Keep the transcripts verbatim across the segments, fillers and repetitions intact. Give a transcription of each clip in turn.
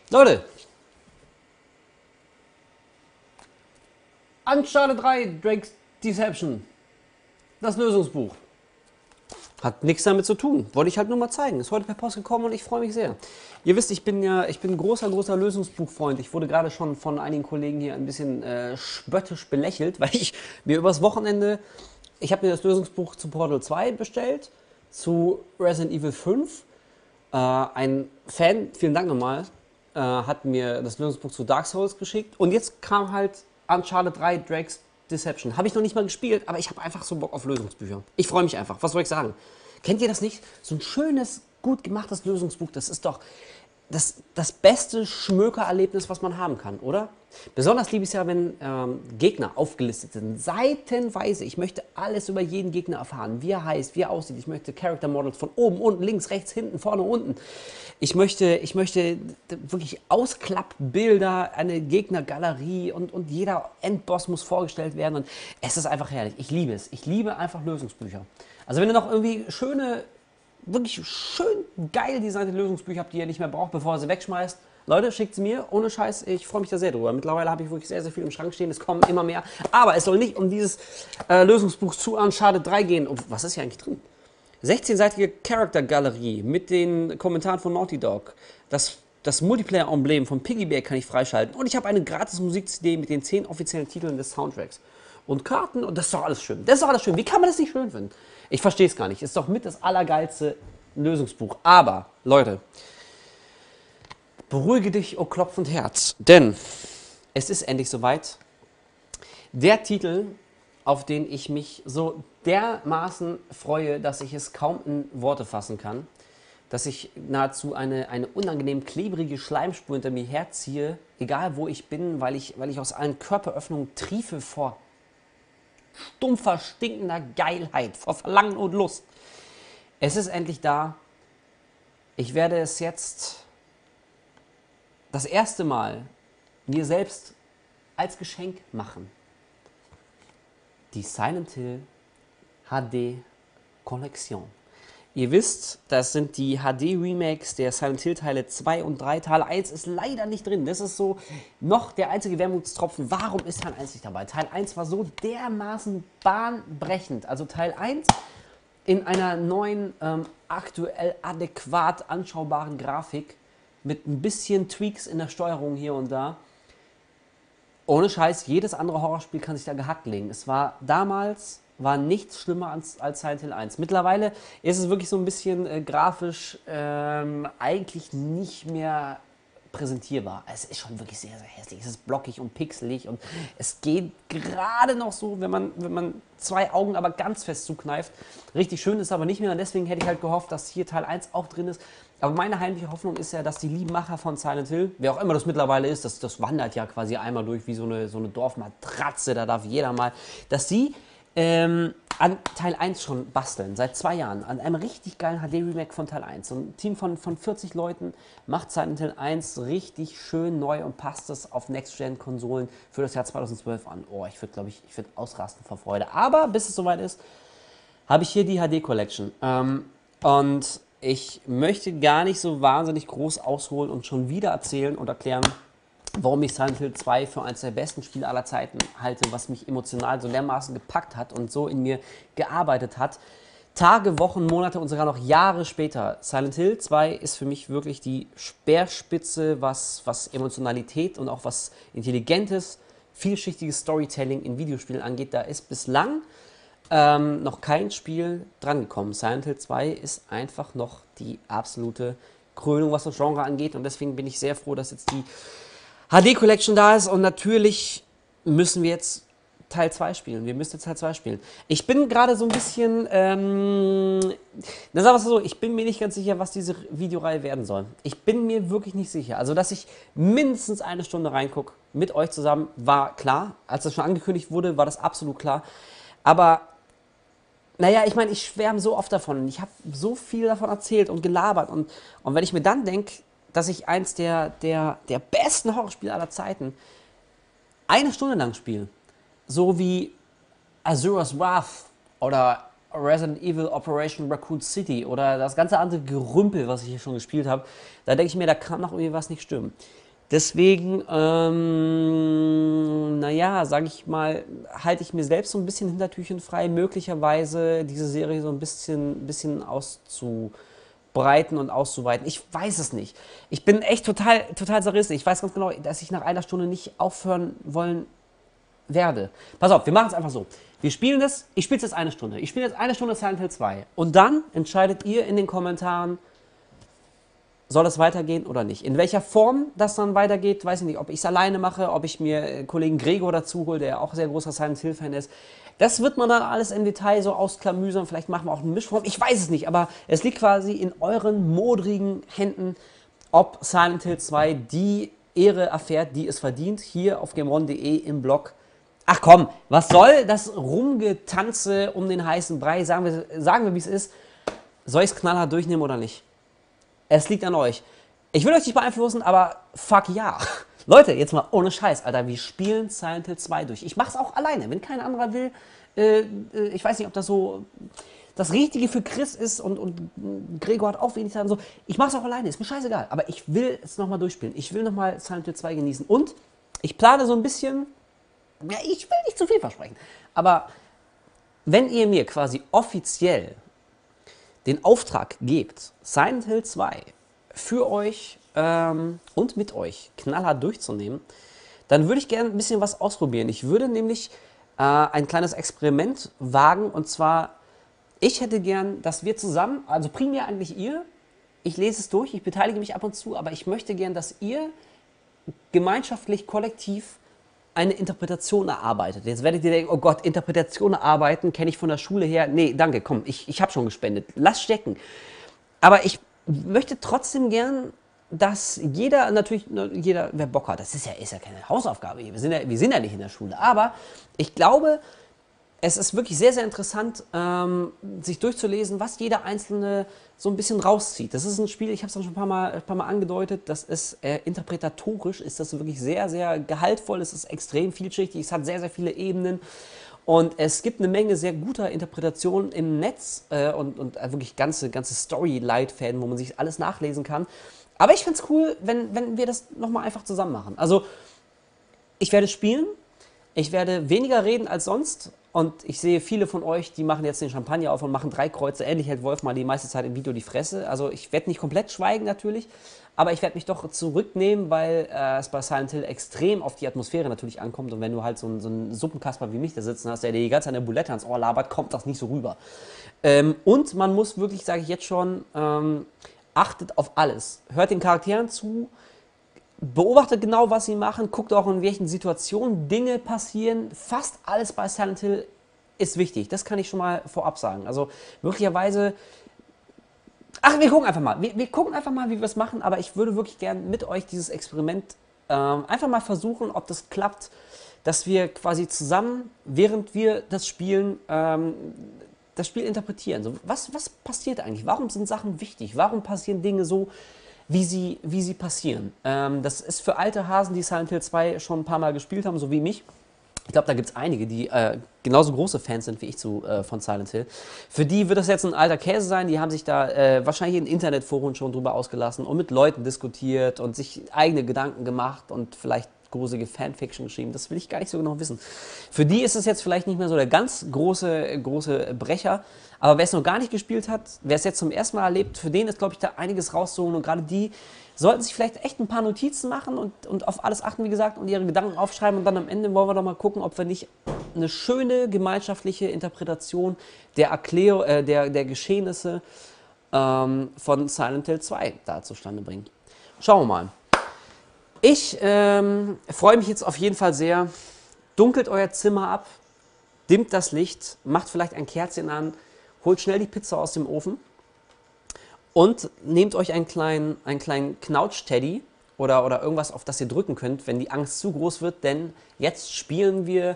Leute, Uncharted drei, Drake's Deception, das Lösungsbuch. Hat nichts damit zu tun. Wollte ich halt nur mal zeigen. Ist heute per Post gekommen und ich freue mich sehr. Ihr wisst, ich bin ja, ich bin großer, großer Lösungsbuchfreund. Ich wurde gerade schon von einigen Kollegen hier ein bisschen äh, spöttisch belächelt, weil ich mir übers Wochenende, ich habe mir das Lösungsbuch zu Portal zwei bestellt, zu Resident Evil fünf. Äh, ein Fan, vielen Dank nochmal, äh, hat mir das Lösungsbuch zu Dark Souls geschickt. Und jetzt kam halt Uncharted drei, Drake's Deception. Habe ich noch nicht mal gespielt, aber ich habe einfach so Bock auf Lösungsbücher. Ich freue mich einfach. Was soll ich sagen? Kennt ihr das nicht? So ein schönes, gut gemachtes Lösungsbuch, das ist doch das, das beste Schmökererlebnis, was man haben kann, oder? Besonders liebe ich es ja, wenn ähm, Gegner aufgelistet sind, seitenweise. Ich möchte alles über jeden Gegner erfahren, wie er heißt, wie er aussieht. Ich möchte Character Models von oben, unten, links, rechts, hinten, vorne, unten. Ich möchte, ich möchte wirklich Ausklappbilder, eine Gegnergalerie und, und jeder Endboss muss vorgestellt werden. Und es ist einfach herrlich. Ich liebe es. Ich liebe einfach Lösungsbücher. Also wenn ihr noch irgendwie schöne, wirklich schön geil designte Lösungsbücher habt, die ihr nicht mehr braucht, bevor ihr sie wegschmeißt, Leute, schickt sie mir, ohne Scheiß, ich freue mich da sehr drüber. Mittlerweile habe ich wirklich sehr, sehr viel im Schrank stehen, es kommen immer mehr. Aber es soll nicht um dieses äh, Lösungsbuch zu Uncharted drei gehen. Und was ist hier eigentlich drin? sechzehnseitige Charaktergalerie mit den Kommentaren von Naughty Dog. Das, das Multiplayer-Emblem von Piggyback kann ich freischalten. Und ich habe eine gratis Musik-C D mit den zehn offiziellen Titeln des Soundtracks. Und Karten, und das ist doch alles schön. Das ist doch alles schön. Wie kann man das nicht schön finden? Ich verstehe es gar nicht. Ist doch mit das allergeilste Lösungsbuch. Aber, Leute, beruhige dich, oh klopfend Herz. Denn es ist endlich soweit. Der Titel, auf den ich mich so dermaßen freue, dass ich es kaum in Worte fassen kann, dass ich nahezu eine, eine unangenehm klebrige Schleimspur hinter mir herziehe, egal wo ich bin, weil ich, weil ich aus allen Körperöffnungen triefe vor stumpfer, stinkender Geilheit, vor Verlangen und Lust. Es ist endlich da. Ich werde es jetzt das erste Mal mir selbst als Geschenk machen. Die Silent Hill H D Kollektion. Ihr wisst, das sind die H D-Remakes der Silent Hill Teile zwei und drei. Teil eins ist leider nicht drin. Das ist so noch der einzige Wermutstropfen. Warum ist Teil eins nicht dabei? Teil eins war so dermaßen bahnbrechend. Also Teil eins in einer neuen, ähm, aktuell adäquat anschaubaren Grafik mit ein bisschen Tweaks in der Steuerung hier und da. Ohne Scheiß, jedes andere Horrorspiel kann sich da gehackt legen. Es war damals, war nichts schlimmer als, als Silent Hill eins. Mittlerweile ist es wirklich so ein bisschen äh, grafisch ähm, eigentlich nicht mehr präsentierbar. Es ist schon wirklich sehr, sehr hässlich. Es ist blockig und pixelig und es geht gerade noch so, wenn man, wenn man zwei Augen aber ganz fest zukneift. Richtig schön ist es aber nicht mehr und deswegen hätte ich halt gehofft, dass hier Teil eins auch drin ist. Aber meine heimliche Hoffnung ist ja, dass die lieben Macher von Silent Hill, wer auch immer das mittlerweile ist, das, das wandert ja quasi einmal durch wie so eine, so eine Dorfmatratze, da darf jeder mal, dass sie ähm, an Teil eins schon basteln, seit zwei Jahren, an einem richtig geilen H D-Remake von Teil eins. So ein Team von, von vierzig Leuten macht Silent Hill eins richtig schön neu und passt es auf Next-Gen-Konsolen für das Jahr zweitausendzwölf an. Oh, ich würde, glaube ich, ich würde ausrasten vor Freude. Aber bis es soweit ist, habe ich hier die H D-Collection. Ähm, und ich möchte gar nicht so wahnsinnig groß ausholen und schon wieder erzählen und erklären, warum ich Silent Hill zwei für eines der besten Spiele aller Zeiten halte, was mich emotional so dermaßen gepackt hat und so in mir gearbeitet hat. Tage, Wochen, Monate und sogar noch Jahre später. Silent Hill zwei ist für mich wirklich die Speerspitze, was, was Emotionalität und auch was intelligentes, vielschichtiges Storytelling in Videospielen angeht. Da ist bislang Ähm, noch kein Spiel drangekommen. Silent Hill zwei ist einfach noch die absolute Krönung, was das Genre angeht. Und deswegen bin ich sehr froh, dass jetzt die H D Collection da ist. Und natürlich müssen wir jetzt Teil zwei spielen. Wir müssen jetzt Teil zwei spielen. Ich bin gerade so ein bisschen, ähm, na sagen wir es so, ich bin mir nicht ganz sicher, was diese Videoreihe werden soll. Ich bin mir wirklich nicht sicher. Also, dass ich mindestens eine Stunde reingucke mit euch zusammen, war klar. Als das schon angekündigt wurde, war das absolut klar. Aber naja, ich meine, ich schwärme so oft davon. Ich habe so viel davon erzählt und gelabert. Und, und wenn ich mir dann denke, dass ich eins der, der, der besten Horrorspiele aller Zeiten eine Stunde lang spiele, so wie Asura's Wrath oder Resident Evil Operation Raccoon City oder das ganze andere Gerümpel, was ich hier schon gespielt habe, da denke ich mir, da kann noch irgendwie was nicht stimmen. Deswegen, ähm, naja, sage ich mal, halte ich mir selbst so ein bisschen Hintertürchen frei, möglicherweise diese Serie so ein bisschen, bisschen auszubreiten und auszuweiten. Ich weiß es nicht. Ich bin echt total, total zerrissen. Ich weiß ganz genau, dass ich nach einer Stunde nicht aufhören wollen werde. Pass auf, wir machen es einfach so. Wir spielen das, ich spiele es jetzt eine Stunde. Ich spiele jetzt eine Stunde Silent Hill zwei. Und dann entscheidet ihr in den Kommentaren, soll es weitergehen oder nicht. In welcher Form das dann weitergeht, weiß ich nicht. Ob ich es alleine mache, ob ich mir Kollegen Gregor dazu hole, der auch sehr großer Silent Hill-Fan ist. Das wird man dann alles im Detail so ausklamüsern. Vielleicht machen wir auch eine Mischform. Ich weiß es nicht, aber es liegt quasi in euren modrigen Händen, ob Silent Hill zwei die Ehre erfährt, die es verdient, hier auf gameone punkt de im Blog. Ach komm, was soll das Rumgetanze um den heißen Brei? Sagen wir, sagen wir wie es ist. Soll ich es knallhart durchnehmen oder nicht? Es liegt an euch. Ich will euch nicht beeinflussen, aber fuck ja. Leute, jetzt mal ohne Scheiß, Alter, wir spielen Silent Hill zwei durch. Ich mach's auch alleine, wenn kein anderer will. Äh, äh, ich weiß nicht, ob das so das Richtige für Chris ist und, und Gregor hat auch wenig Zeit und so. Ich mach's auch alleine, ist mir scheißegal. Aber ich will es nochmal durchspielen. Ich will nochmal Silent Hill zwei genießen. Und ich plane so ein bisschen, ja, ich will nicht zu viel versprechen, aber wenn ihr mir quasi offiziell den Auftrag gebt, Silent Hill zwei für euch ähm, und mit euch knallhart durchzunehmen, dann würde ich gerne ein bisschen was ausprobieren. Ich würde nämlich äh, ein kleines Experiment wagen und zwar, ich hätte gern, dass wir zusammen, also primär eigentlich ihr, ich lese es durch, ich beteilige mich ab und zu, aber ich möchte gern, dass ihr gemeinschaftlich, kollektiv eine Interpretation erarbeitet. Jetzt werdet ihr denken, oh Gott, Interpretation erarbeiten, kenne ich von der Schule her. Nee, danke, komm, ich, ich habe schon gespendet. Lass stecken. Aber ich möchte trotzdem gern, dass jeder, natürlich, jeder, wer Bock hat, das ist ja, ist ja keine Hausaufgabe hier, wir sind ja, wir sind ja nicht in der Schule, aber ich glaube, es ist wirklich sehr, sehr interessant, ähm, sich durchzulesen, was jeder Einzelne so ein bisschen rauszieht. Das ist ein Spiel, ich habe es schon ein paar Mal, ein paar Mal angedeutet, das ist äh, interpretatorisch, ist das wirklich sehr, sehr gehaltvoll, es ist extrem vielschichtig, es hat sehr, sehr viele Ebenen und es gibt eine Menge sehr guter Interpretationen im Netz äh, und, und wirklich ganze, ganze Story-Leitfäden, wo man sich alles nachlesen kann. Aber ich finde es cool, wenn, wenn wir das nochmal einfach zusammen machen. Also, ich werde spielen, ich werde weniger reden als sonst. Und ich sehe viele von euch, die machen jetzt den Champagner auf und machen drei Kreuze. Endlich hält Wolf mal die meiste Zeit im Video die Fresse. Also ich werde nicht komplett schweigen natürlich, aber ich werde mich doch zurücknehmen, weil äh, es bei Silent Hill extrem auf die Atmosphäre natürlich ankommt. Und wenn du halt so, ein, so einen Suppenkasper wie mich da sitzen hast, der dir die ganze Zeit eine Bulette ans Ohr labert, kommt das nicht so rüber. Ähm, und man muss wirklich, sage ich jetzt schon, ähm, achtet auf alles. Hört den Charakteren zu. Beobachtet genau, was sie machen, guckt auch, in welchen Situationen Dinge passieren. Fast alles bei Silent Hill ist wichtig. Das kann ich schon mal vorab sagen. Also möglicherweise... Ach, wir gucken einfach mal. Wir, wir gucken einfach mal, wie wir es machen. Aber ich würde wirklich gerne mit euch dieses Experiment ähm, einfach mal versuchen, ob das klappt, dass wir quasi zusammen, während wir das spielen, ähm, das Spiel interpretieren. So, was, was passiert eigentlich? Warum sind Sachen wichtig? Warum passieren Dinge so, wie sie, wie sie passieren? Ähm, das ist für alte Hasen, die Silent Hill zwei schon ein paar Mal gespielt haben, so wie mich. Ich glaube, da gibt es einige, die äh, genauso große Fans sind wie ich zu, äh, von Silent Hill. Für die wird das jetzt ein alter Käse sein. Die haben sich da äh, wahrscheinlich in Internetforen schon drüber ausgelassen und mit Leuten diskutiert und sich eigene Gedanken gemacht und vielleicht gruselige Fanfiction geschrieben. Das will ich gar nicht so genau wissen. Für die ist es jetzt vielleicht nicht mehr so der ganz große, große Brecher. Aber wer es noch gar nicht gespielt hat, wer es jetzt zum ersten Mal erlebt, für den ist, glaube ich, da einiges rauszuholen. Und gerade die sollten sich vielleicht echt ein paar Notizen machen und, und auf alles achten, wie gesagt, und ihre Gedanken aufschreiben. Und dann am Ende wollen wir doch mal gucken, ob wir nicht eine schöne gemeinschaftliche Interpretation der, Erklär äh, der, der Geschehnisse ähm, von Silent Hill zwei da zustande bringen. Schauen wir mal. Ich ähm, freue mich jetzt auf jeden Fall sehr. Dunkelt euer Zimmer ab, dimmt das Licht, macht vielleicht ein Kerzchen an, holt schnell die Pizza aus dem Ofen und nehmt euch einen kleinen, einen kleinen Knautsch-Teddy oder, oder irgendwas, auf das ihr drücken könnt, wenn die Angst zu groß wird, denn jetzt spielen wir,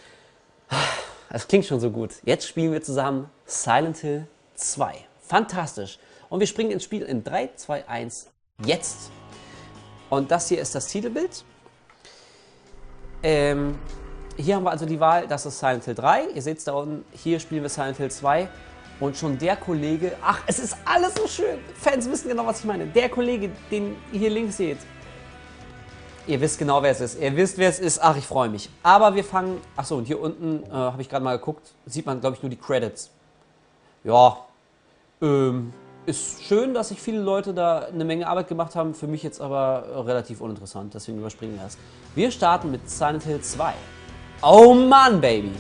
das klingt schon so gut, jetzt spielen wir zusammen Silent Hill zwei. Fantastisch. Und wir springen ins Spiel in drei, zwei, eins, jetzt. Und das hier ist das Titelbild. Ähm, hier haben wir also die Wahl, das ist Silent Hill drei. Ihr seht es da unten, hier spielen wir Silent Hill zwei. Und schon der Kollege, ach, es ist alles so schön. Fans wissen genau, was ich meine. Der Kollege, den ihr hier links seht. Ihr wisst genau, wer es ist. Ihr wisst, wer es ist. Ach, ich freue mich. Aber wir fangen, ach so, und hier unten, äh, habe ich gerade mal geguckt, sieht man, glaube ich, nur die Credits. Ja, ähm, ist schön, dass sich viele Leute da eine Menge Arbeit gemacht haben. Für mich jetzt aber äh, relativ uninteressant. Deswegen überspringen wir es. Wir starten mit Silent Hill zwei. Oh Mann, Baby.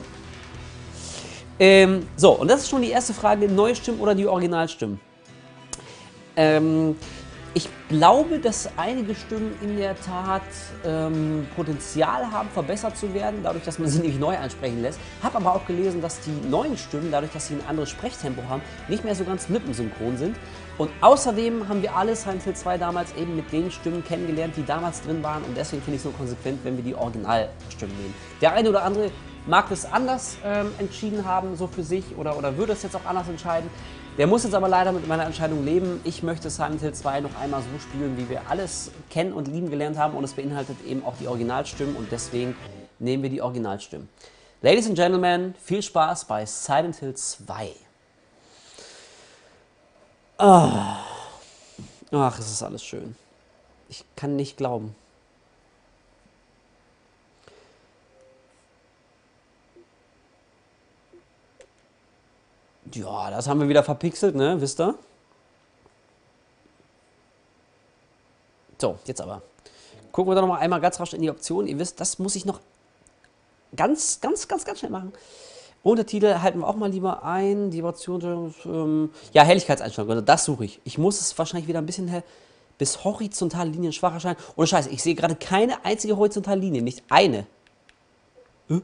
Ähm, so, und das ist schon die erste Frage, neue Stimmen oder die Originalstimmen? Ähm, ich glaube, dass einige Stimmen in der Tat ähm, Potenzial haben, verbessert zu werden, dadurch, dass man sie nämlich neu ansprechen lässt. Habe aber auch gelesen, dass die neuen Stimmen, dadurch, dass sie ein anderes Sprechtempo haben, nicht mehr so ganz lippensynchron sind. Und außerdem haben wir alle Silent Hill zwei damals eben mit den Stimmen kennengelernt, die damals drin waren. Und deswegen finde ich es so konsequent, wenn wir die Originalstimmen nehmen. Der eine oder andere mag das anders ähm, entschieden haben, so für sich, oder, oder würde es jetzt auch anders entscheiden. Der muss jetzt aber leider mit meiner Entscheidung leben. Ich möchte Silent Hill zwei noch einmal so spielen, wie wir alles kennen und lieben gelernt haben. Und es beinhaltet eben auch die Originalstimmen und deswegen nehmen wir die Originalstimmen. Ladies and Gentlemen, viel Spaß bei Silent Hill zwei. Ah. Ach, es ist alles schön. Ich kann nicht glauben. Ja, das haben wir wieder verpixelt, ne? Wisst ihr? So, jetzt aber. Gucken wir doch noch mal einmal ganz rasch in die Optionen. Ihr wisst, das muss ich noch ganz, ganz, ganz, ganz schnell machen. Untertitel halten wir auch mal lieber ein. Die Option, ähm, ja, Helligkeitseinstellung. Also das suche ich. Ich muss es wahrscheinlich wieder ein bisschen hell. Bis horizontale Linien schwach erscheinen. Ohne Scheiße, ich sehe gerade keine einzige horizontale Linie. Nicht eine. Hm?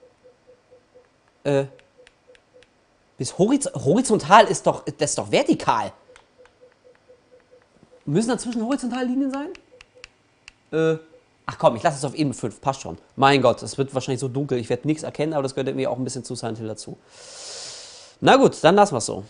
Äh. Bis horiz horizontal ist doch, das ist doch vertikal. Müssen dazwischen horizontale Linien sein? Äh, ach komm, ich lasse es auf Ebene fünf, passt schon. Mein Gott, es wird wahrscheinlich so dunkel, ich werde nichts erkennen, aber das gehört irgendwie auch ein bisschen zu Silent Hill dazu. Na gut, dann lassen wir es so.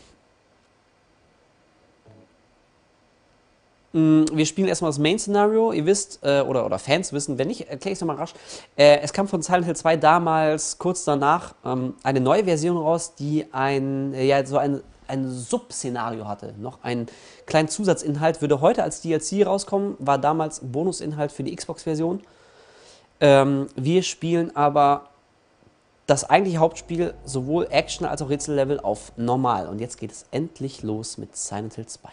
Wir spielen erstmal das Main-Szenario. Ihr wisst, äh, oder, oder Fans wissen, wenn nicht, erkläre ich es nochmal rasch. Äh, es kam von Silent Hill zwei damals, kurz danach, ähm, eine neue Version raus, die ein, äh, ja, so ein, ein Sub-Szenario hatte. Noch einen kleinen Zusatzinhalt, würde heute als D L C rauskommen, war damals Bonusinhalt für die Xbox-Version. Ähm, wir spielen aber das eigentliche Hauptspiel, sowohl Action als auch Rätsellevel, auf normal. Und jetzt geht es endlich los mit Silent Hill zwei.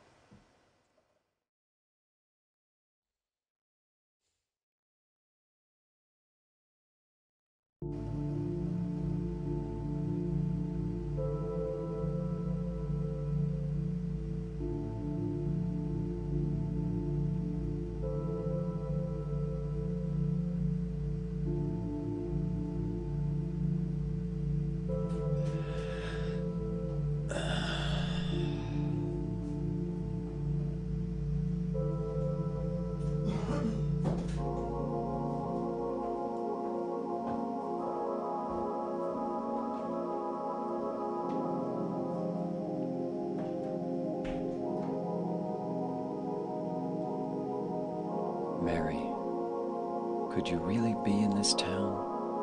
Mary, could you really be in this town?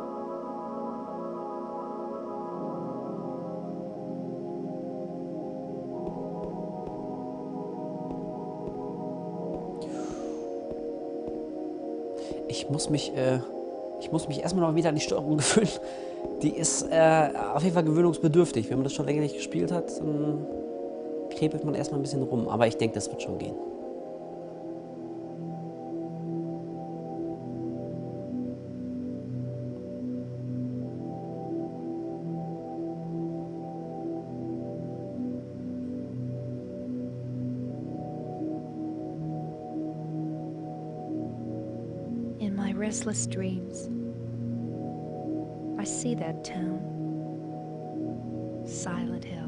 Ich muss mich, äh, ich muss mich erstmal noch wieder an die Steuerung gewöhnen. Die ist äh, auf jeden Fall gewöhnungsbedürftig. Wenn man das schon länger nicht gespielt hat, dann krepelt man erstmal ein bisschen rum. Aber ich denke, das wird schon gehen. In my restless dreams, I see that town, Silent Hill.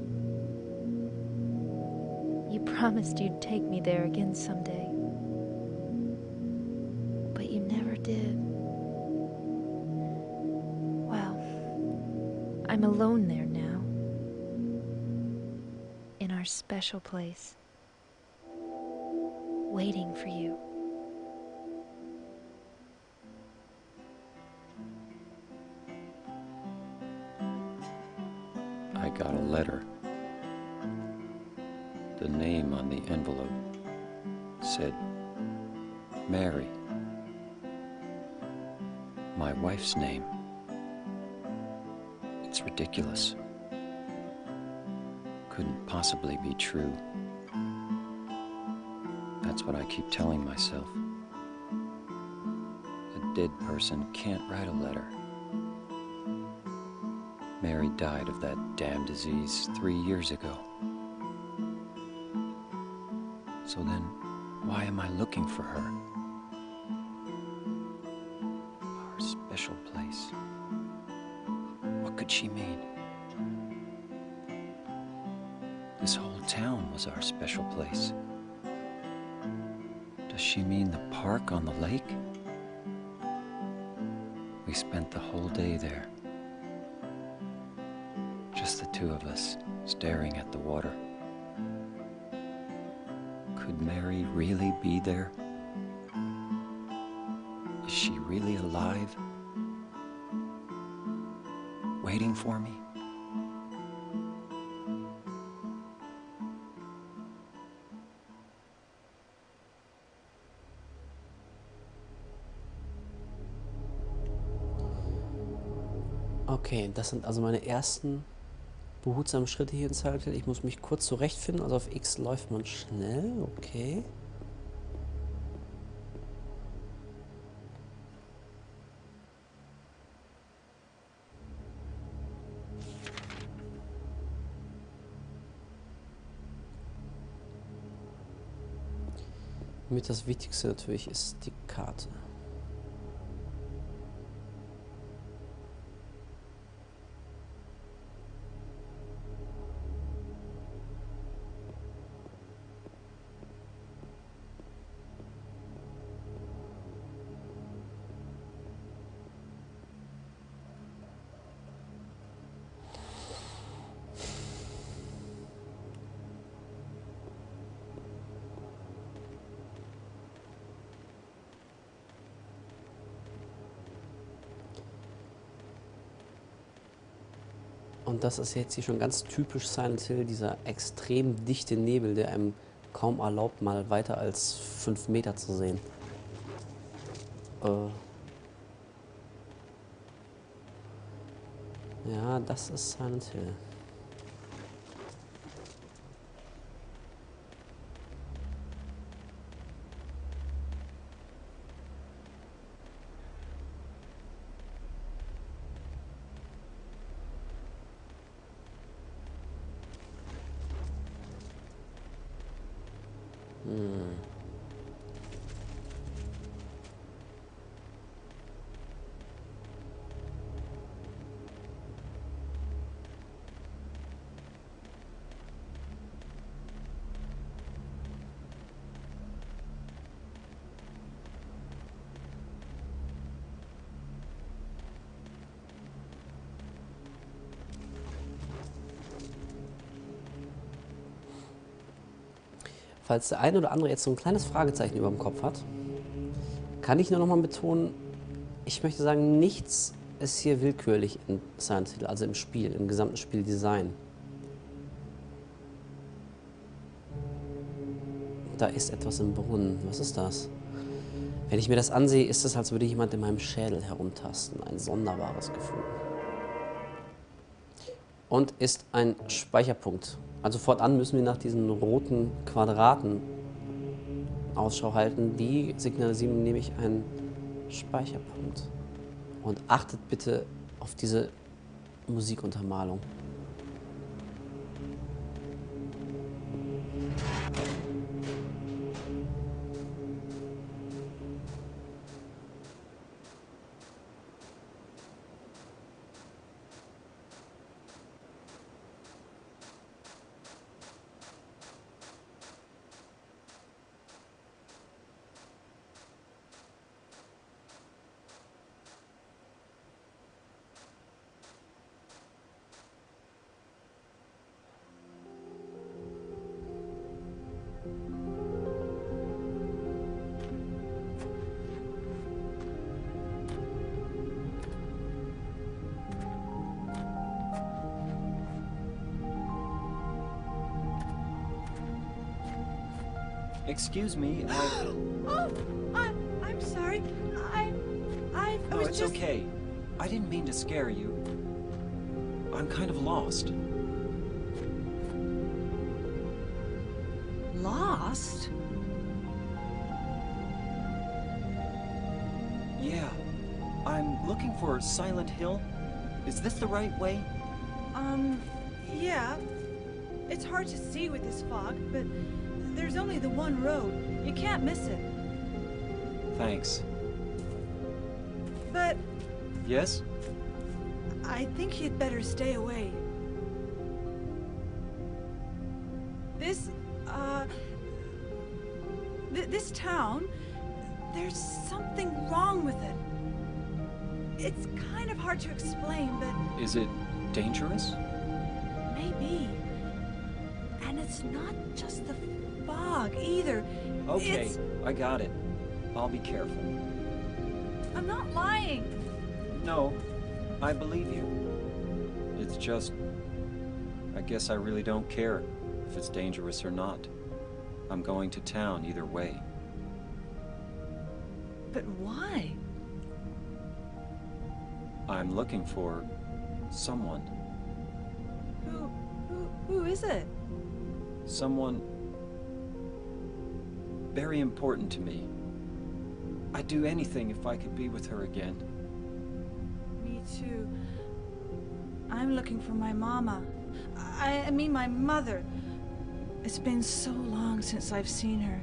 You promised you'd take me there again someday, but you never did. Well, I'm alone there now, in our special place, waiting for you. said, Mary. My wife's name. It's ridiculous. Couldn't possibly be true. That's what I keep telling myself. A dead person can't write a letter. Mary died of that damn disease three years ago. So then, why am I looking for her? Our special place. What could she mean? This whole town was our special place. Does she mean the park on the lake? We spent the whole day there. Just the two of us, staring at the water. Could Mary really be there? Is she really alive? Waiting for me? Okay, das sind also meine ersten behutsamen Schritte hier in Silent Hill. Ich muss mich kurz zurechtfinden. Also auf X läuft man schnell. Okay. Mit das Wichtigste natürlich ist die Karte. Und das ist jetzt hier schon ganz typisch Silent Hill, dieser extrem dichte Nebel, der einem kaum erlaubt, mal weiter als fünf Meter zu sehen. Äh ja, das ist Silent Hill. Hm. Falls der eine oder andere jetzt so ein kleines Fragezeichen über dem Kopf hat, kann ich nur noch mal betonen, ich möchte sagen, nichts ist hier willkürlich in Silent Hill, also im Spiel, im gesamten Spieldesign. Da ist etwas im Brunnen. Was ist das? Wenn ich mir das ansehe, ist es, als würde jemand in meinem Schädel herumtasten. Ein sonderbares Gefühl. Und ist ein Speicherpunkt. Also fortan müssen wir nach diesen roten Quadraten Ausschau halten. Die signalisieren nämlich einen Speicherpunkt. Und achtet bitte auf diese Musikuntermalung. Excuse me, I... Oh, I, I'm sorry. I, I No, was it's just... okay. I didn't mean to scare you. I'm kind of lost. Lost? Yeah. I'm looking for Silent Hill. Is this the right way? Um, yeah. It's hard to see with this fog, but there's only the one road. You can't miss it. Thanks. But Yes? I think you'd better stay away. This, uh... Th this town, there's something wrong with it. It's kind of hard to explain, but Is it dangerous? maybe. And it's not just the fog, either. Okay, It's... I got it. I'll be careful. I'm not lying. No, I believe you. It's just... I guess I really don't care if it's dangerous or not. I'm going to town either way. But why? I'm looking for... someone. Who... who... who is it? Someone... very important to me. I'd do anything if I could be with her again. Me too. I'm looking for my mama. I, I mean my mother. It's been so long since I've seen her.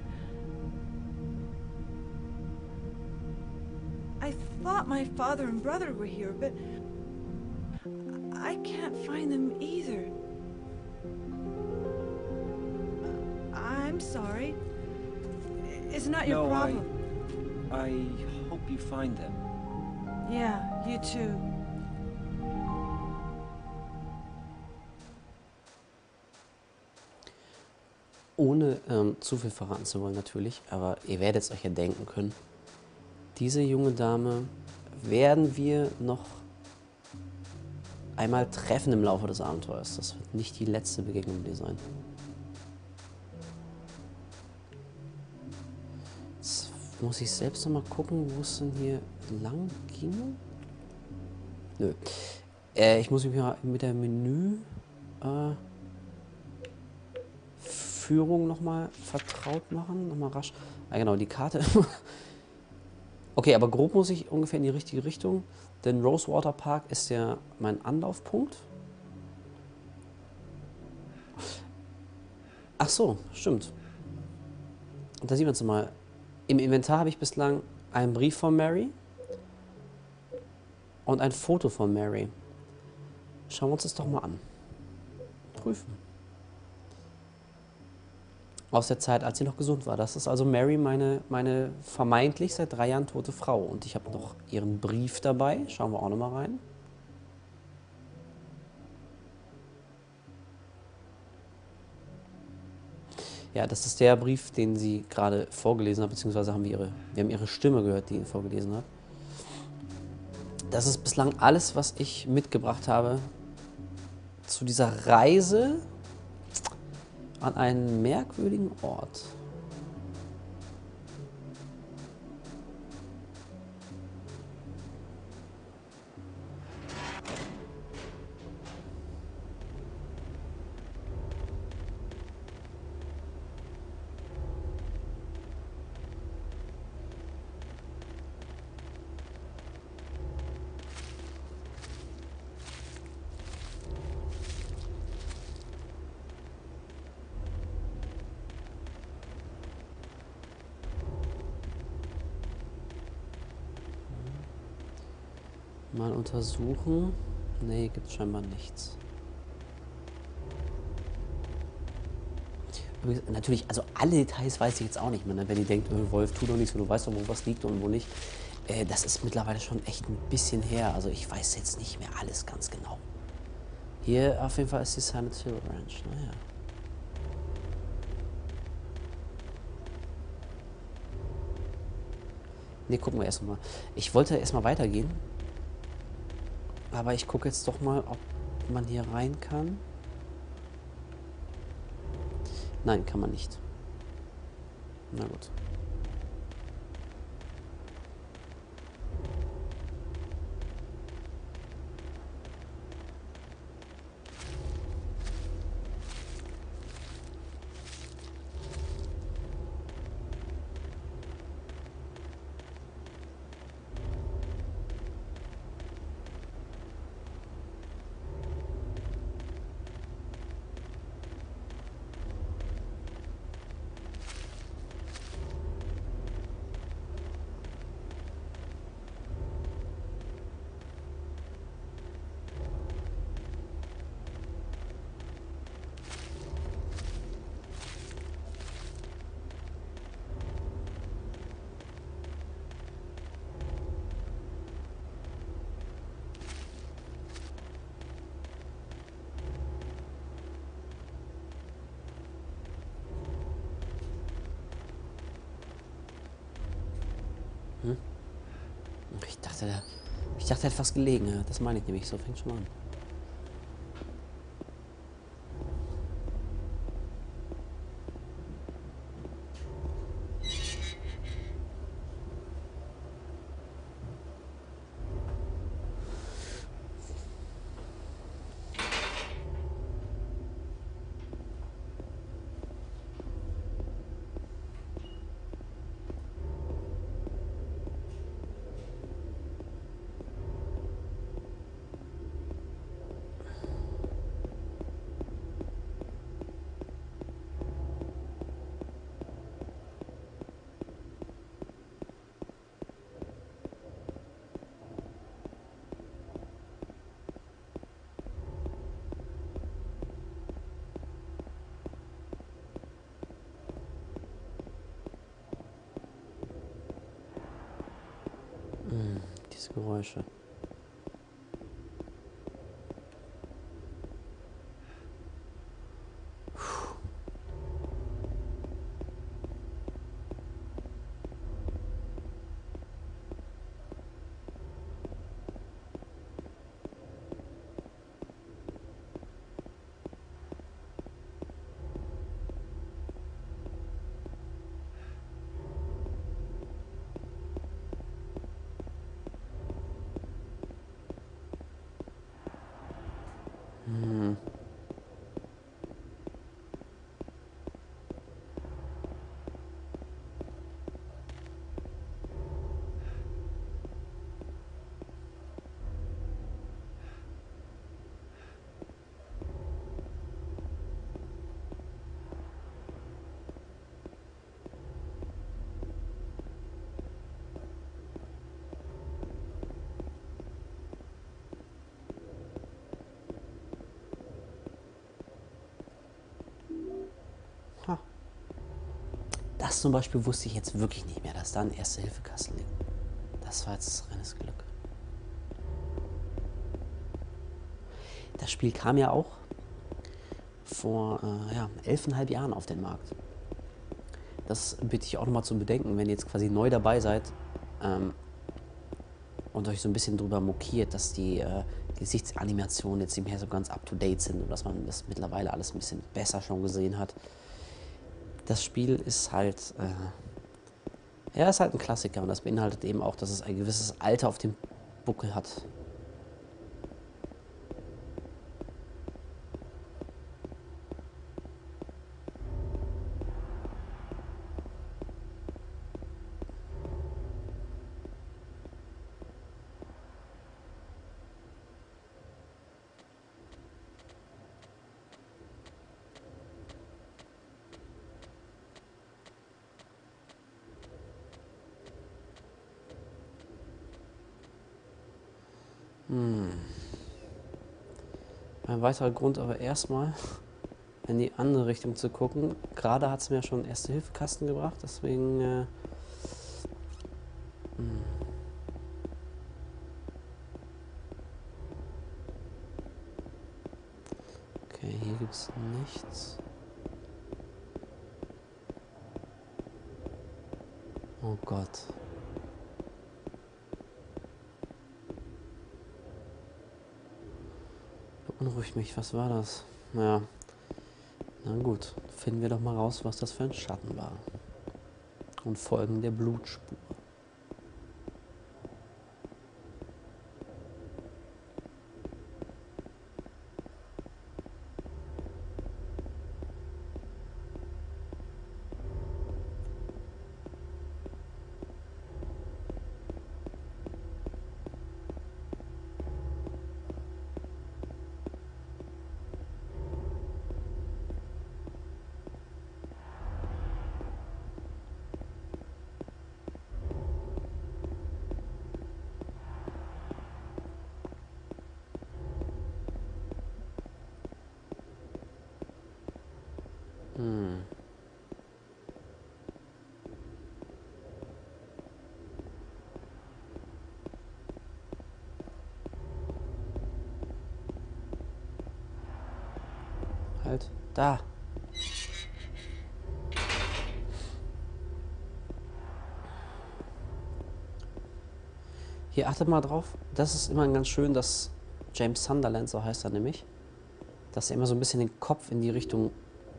I thought my father and brother were here, but I can't find them either. I'm sorry. It's not your No, I- problem. I hope you find them. Yeah, you too. Ohne ähm, zu viel verraten zu wollen natürlich, aber ihr werdet es euch ja denken können. Diese junge Dame werden wir noch einmal treffen im Laufe des Abenteuers. Das wird nicht die letzte Begegnung mit ihr sein. Jetzt muss ich selbst noch mal gucken, wo es denn hier lang ging. Nö. Äh, ich muss mich mal mit der Menü äh, Führung nochmal vertraut machen. Nochmal rasch. Ah, genau, die Karte. Okay, aber grob muss ich ungefähr in die richtige Richtung. Denn Rosewater Park ist ja mein Anlaufpunkt. Ach so, stimmt. Und da sieht man es mal. Im Inventar habe ich bislang einen Brief von Mary und ein Foto von Mary. Schauen wir uns das doch mal an. Prüfen. Aus der Zeit, als sie noch gesund war. Das ist also Mary, meine, meine vermeintlich seit drei Jahren tote Frau. Und ich habe noch ihren Brief dabei. Schauen wir auch noch mal rein. Ja, das ist der Brief, den sie gerade vorgelesen hat, beziehungsweise haben wir ihre, wir haben ihre Stimme gehört, die ihn vorgelesen hat. Das ist bislang alles, was ich mitgebracht habe zu dieser Reise an einen merkwürdigen Ort. Mal untersuchen. Nee, gibt scheinbar nichts. Übrigens, natürlich, also alle Details weiß ich jetzt auch nicht mehr. Ne? Wenn ihr denkt, äh, Wolf, tu doch nichts, du weißt doch, wo was liegt und wo nicht. Äh, das ist mittlerweile schon echt ein bisschen her. Also ich weiß jetzt nicht mehr alles ganz genau. Hier auf jeden Fall ist die Silent Hill Ranch. Naja. Ne, gucken wir erstmal. Ich wollte erstmal weitergehen. Aber ich gucke jetzt doch mal, ob man hier rein kann. Nein, kann man nicht. Na gut. Hm? Ich dachte, der, ich dachte, er hat was gelegen. Ja. Das meine ich nämlich. So fängt schon mal an. Hm, diese Geräusche. Hm. Ha. Das zum Beispiel wusste ich jetzt wirklich nicht mehr, dass da ein Erste-Hilfe-Kasten liegt. Das war jetzt reines Glück. Das Spiel kam ja auch vor äh, ja, elfeinhalb Jahren auf den Markt. Das bitte ich auch nochmal zu bedenken, wenn ihr jetzt quasi neu dabei seid ähm, und euch so ein bisschen drüber mokiert, dass die äh, Gesichtsanimationen jetzt nicht mehr so ganz up-to-date sind und dass man das mittlerweile alles ein bisschen besser schon gesehen hat. Das Spiel ist halt, äh, ja, ist halt ein Klassiker und das beinhaltet eben auch, dass es ein gewisses Alter auf dem Buckel hat. Hm. Ein weiterer Grund aber erstmal in die andere Richtung zu gucken. Gerade hat es mir schon einen Erste-Hilfe-Kasten gebracht, deswegen äh, hm. Okay, hier gibt es nichts. Oh Gott. Beunruhigt mich, was war das? Naja, na gut, finden wir doch mal raus, was das für ein Schatten war. Und folgen der Blutspur. Hm. Halt, da. Hier, achtet mal drauf. Das ist immer ganz schön, dass James Sunderland, so heißt er nämlich, dass er immer so ein bisschen den Kopf in die Richtung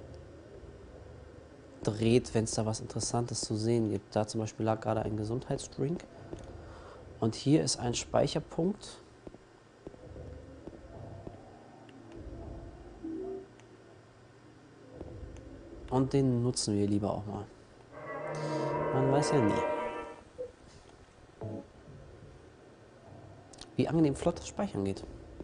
dreht, wenn es da was Interessantes zu sehen gibt. Da zum Beispiel lag gerade ein Gesundheitsdrink. Und hier ist ein Speicherpunkt. Und den nutzen wir lieber auch mal. Man weiß ja nie. Wie angenehm flott das Speichern geht.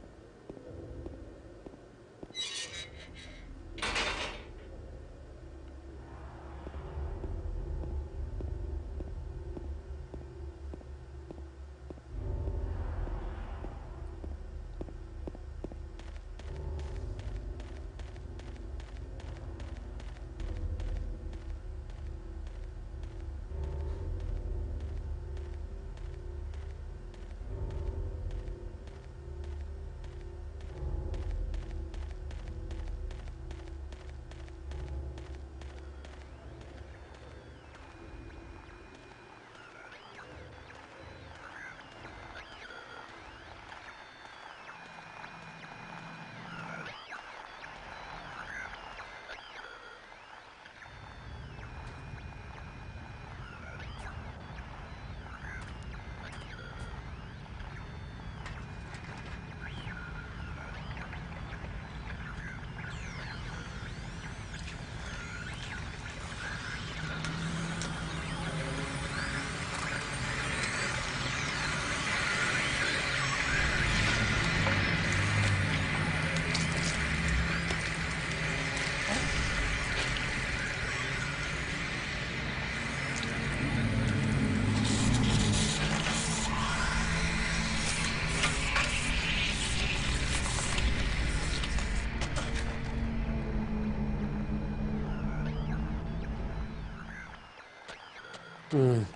Hm.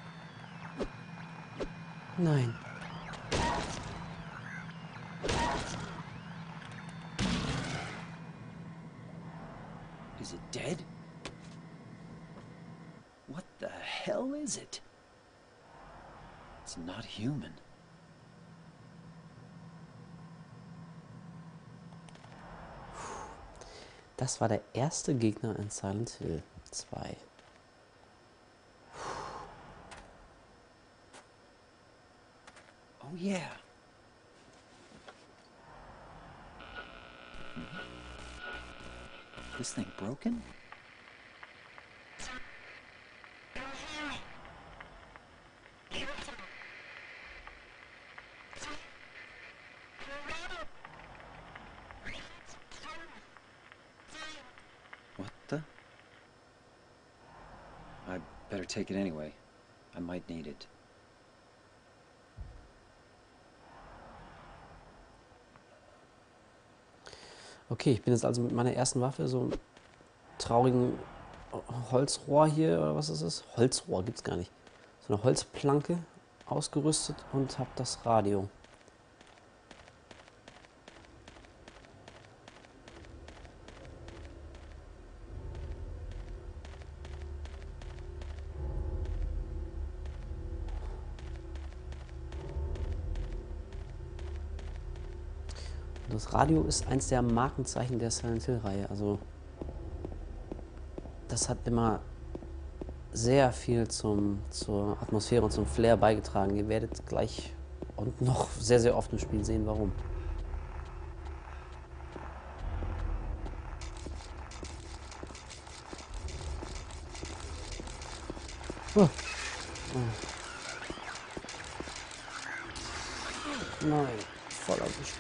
Nein. Is it dead? What the hell is it? It's not human. Das war der erste Gegner in Silent Hill zwei. Oh yeah. This thing broken? What the? I better take it anyway. I might need it. Okay, ich bin jetzt also mit meiner ersten Waffe, so einem traurigen Holzrohr hier, oder was ist es? Holzrohr gibt's gar nicht. So eine Holzplanke ausgerüstet und habe das Radio. Das Radio ist eins der Markenzeichen der Silent Hill-Reihe. Also das hat immer sehr viel zum, zur Atmosphäre und zum Flair beigetragen. Ihr werdet gleich und noch sehr, sehr oft im Spiel sehen, warum. Oh. Oh. Nein, voll erwischt.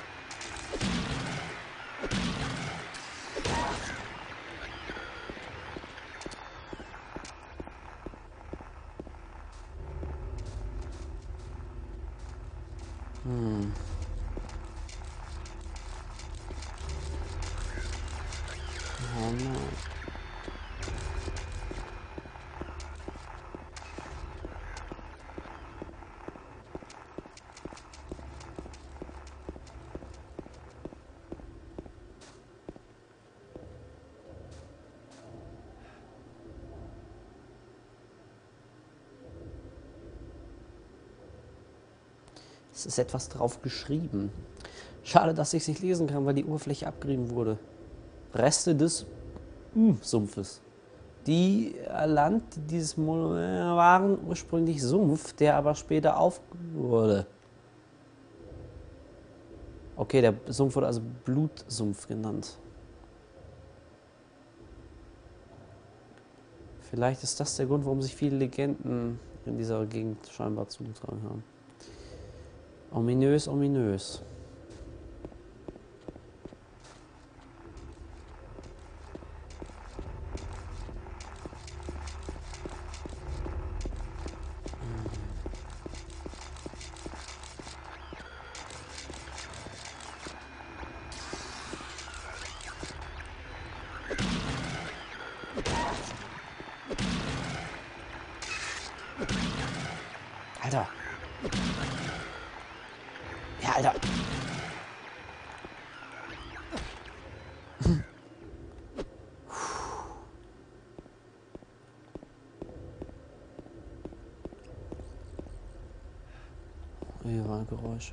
Hm. Oh nein. Es ist etwas drauf geschrieben. Schade, dass ich es nicht lesen kann, weil die Oberfläche abgerieben wurde. Reste des uh, Sumpfes. Die Land dieses Monument waren ursprünglich Sumpf, der aber später auf wurde. Okay, der Sumpf wurde also Blutsumpf genannt. Vielleicht ist das der Grund, warum sich viele Legenden in dieser Gegend scheinbar zugetragen haben. Ominös, ominös. Alter. Ja, Alter. Hier waren Geräusche.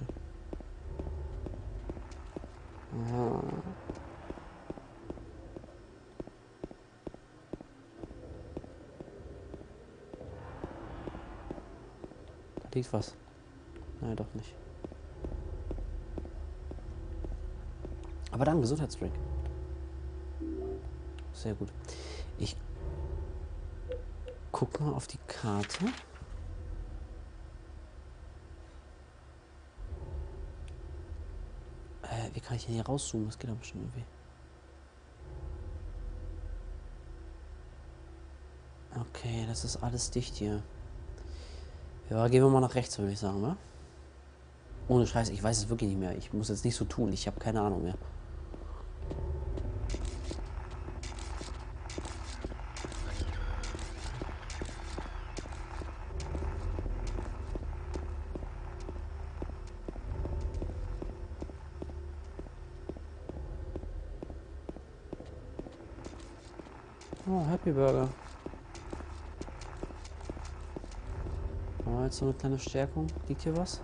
Aha. Da liegt was. Nein, doch nicht. Aber dann Gesundheitsdrink. Sehr gut. Ich guck mal auf die Karte. Äh, wie kann ich denn hier rauszoomen? Das geht doch bestimmt irgendwie. Okay, das ist alles dicht hier. Ja, gehen wir mal nach rechts, würde ich sagen, wa? Ohne Scheiß, ich weiß es wirklich nicht mehr. Ich muss jetzt nicht so tun. Ich habe keine Ahnung mehr. Oh, Happy Burger. Oh, jetzt so eine kleine Stärkung. Liegt hier was?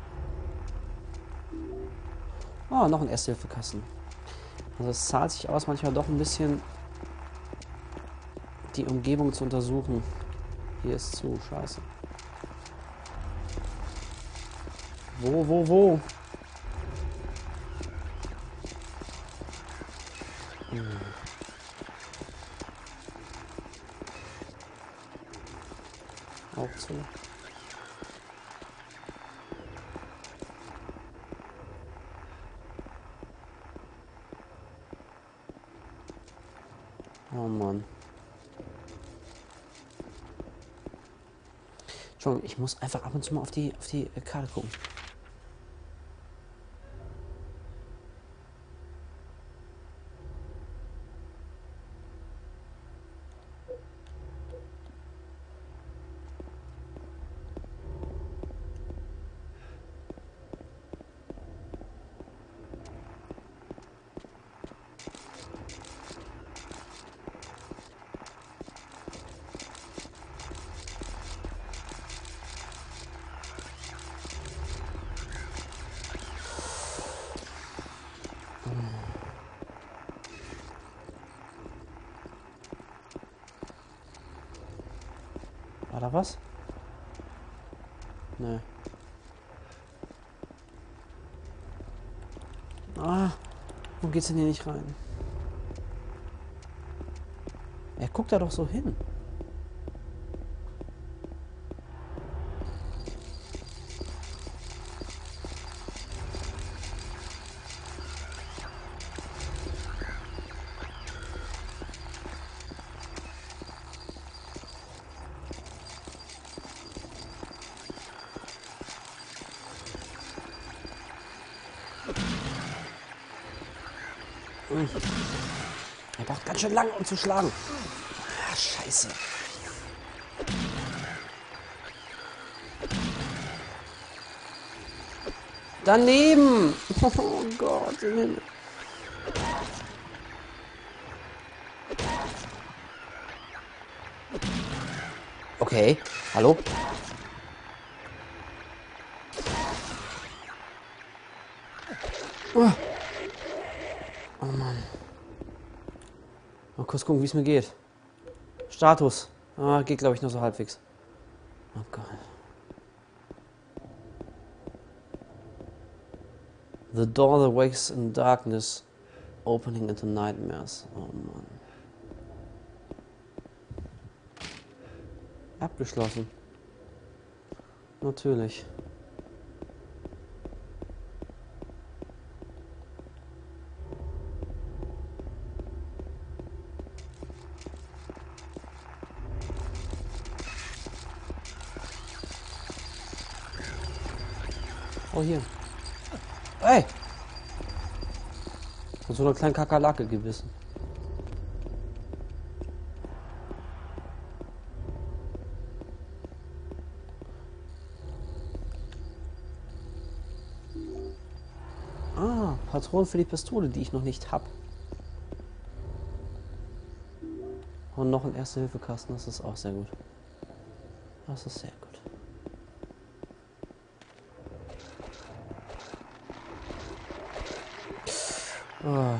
Oh, noch ein Ersthilfekasten. Also es zahlt sich aus, manchmal doch ein bisschen die Umgebung zu untersuchen. Hier ist zu, scheiße. Wo, wo, wo? Hm. Auch zu. Oh Mann. Entschuldigung, ich muss einfach ab und zu mal auf die, auf die Karte gucken. War da was? Nee. Ah, warum geht's denn hier nicht rein? Er guckt da doch so hin. Er braucht ganz schön lang, um zu schlagen. Ah, scheiße. Daneben! Oh Gott, im Himmel. Okay, hallo? Oh, oh Mann. Mal kurz gucken, wie es mir geht. Status. Ah, geht, glaube ich, nur so halbwegs. Oh Gott. The door that wakes in darkness, opening into nightmares. Oh Mann. Abgeschlossen. Natürlich. Oh, hier. Ey! Von so einer kleinen Kakerlake gebissen. Ah, Patronen für die Pistole, die ich noch nicht habe. Und noch ein Erste-Hilfe-Kasten, das ist auch sehr gut. Das ist sehr gut. Oh.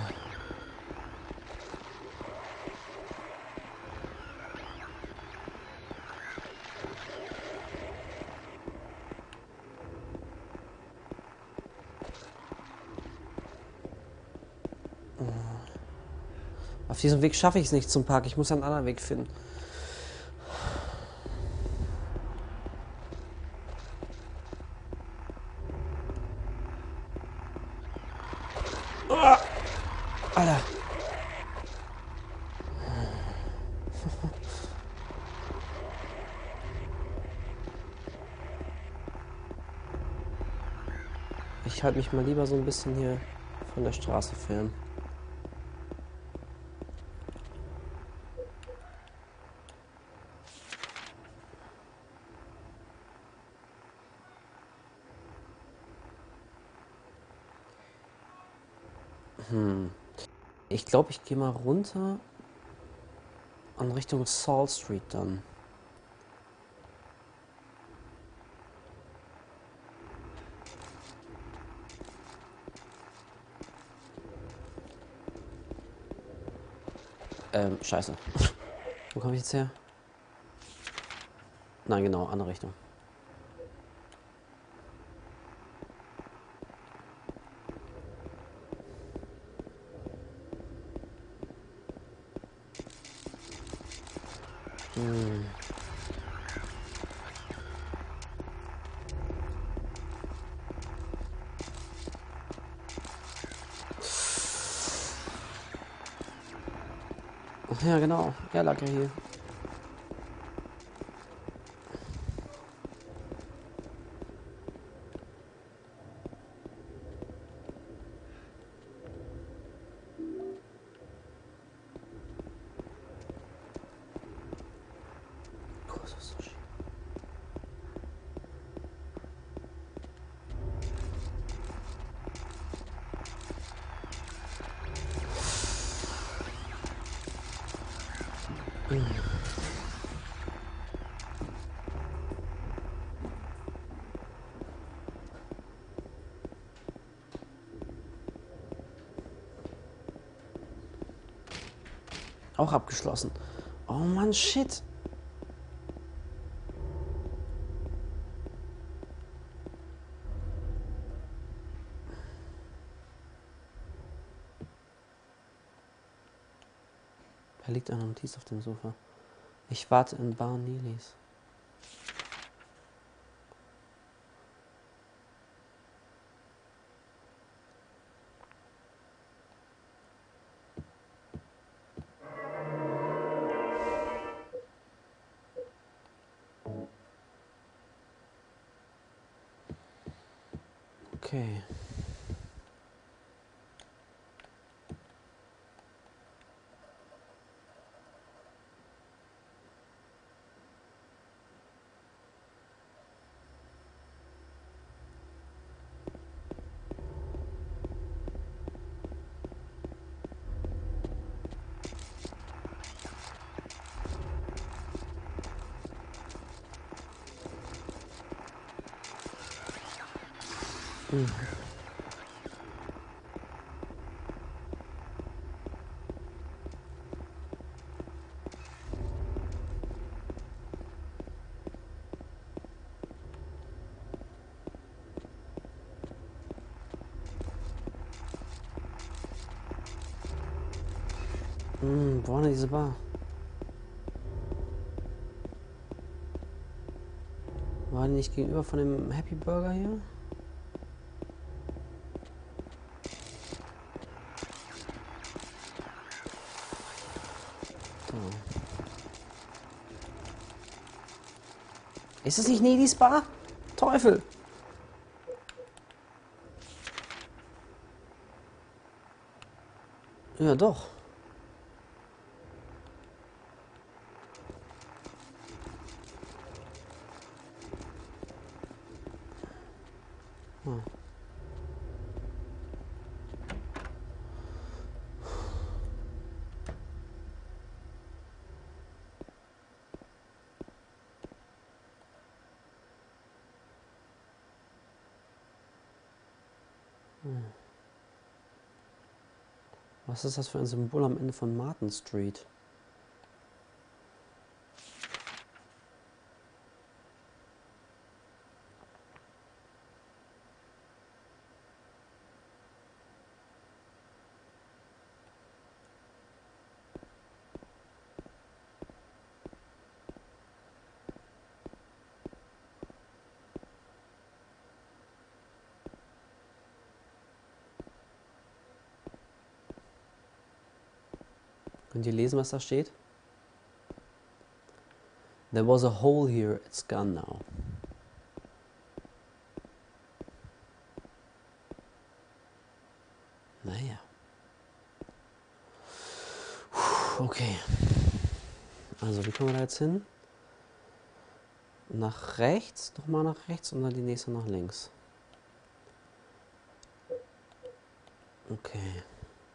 Auf diesem Weg schaffe ich es nicht zum Park. Ich muss einen anderen Weg finden. Oh! Alter. Ich halte mich mal lieber so ein bisschen hier von der Straße fern. Hm. Ich glaube, ich gehe mal runter in Richtung Salt Street dann. Ähm, scheiße. Wo komme ich jetzt her? Nein, genau, andere Richtung. Hm. Ja, genau. Er lag ja hier. Auch abgeschlossen. Oh Mann, shit. Da liegt eine Notiz auf dem Sofa. Ich warte in Bar Nilis. Okay. Hm. Hm, wo war denn diese Bar? War die nicht gegenüber von dem Happy Burger hier? Da. Ist das nicht Nedis Bar? Teufel! Ja, doch. Hm. Hm. Was ist das für ein Symbol am Ende von Martin Street? Könnt ihr lesen, was da steht? There was a hole here, it's gone now. Naja. Okay. Also, wie kommen wir da jetzt hin? Nach rechts, nochmal nach rechts und dann die nächste nach links. Okay.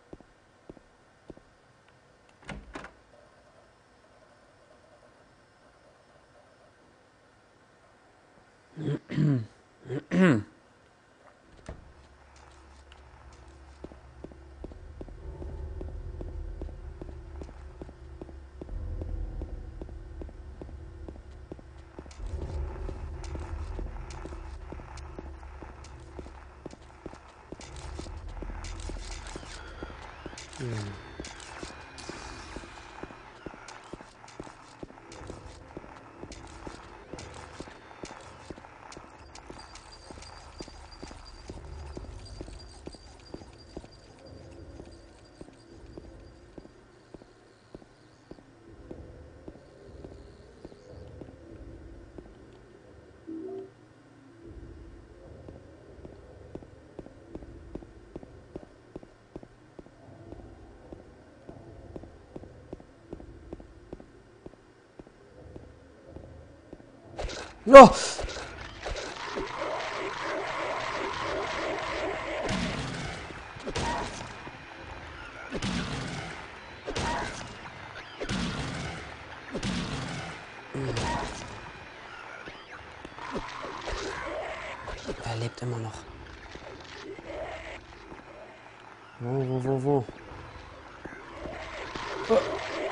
Hm. No! Er lebt immer noch. Wo, wo, wo, wo? Oh.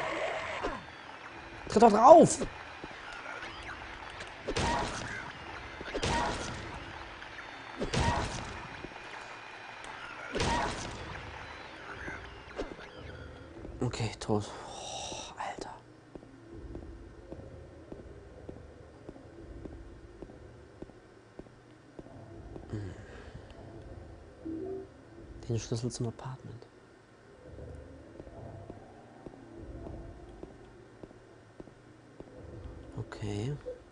Tritt doch drauf! Okay, tot. Den Schlüssel zum Apartment. Okay.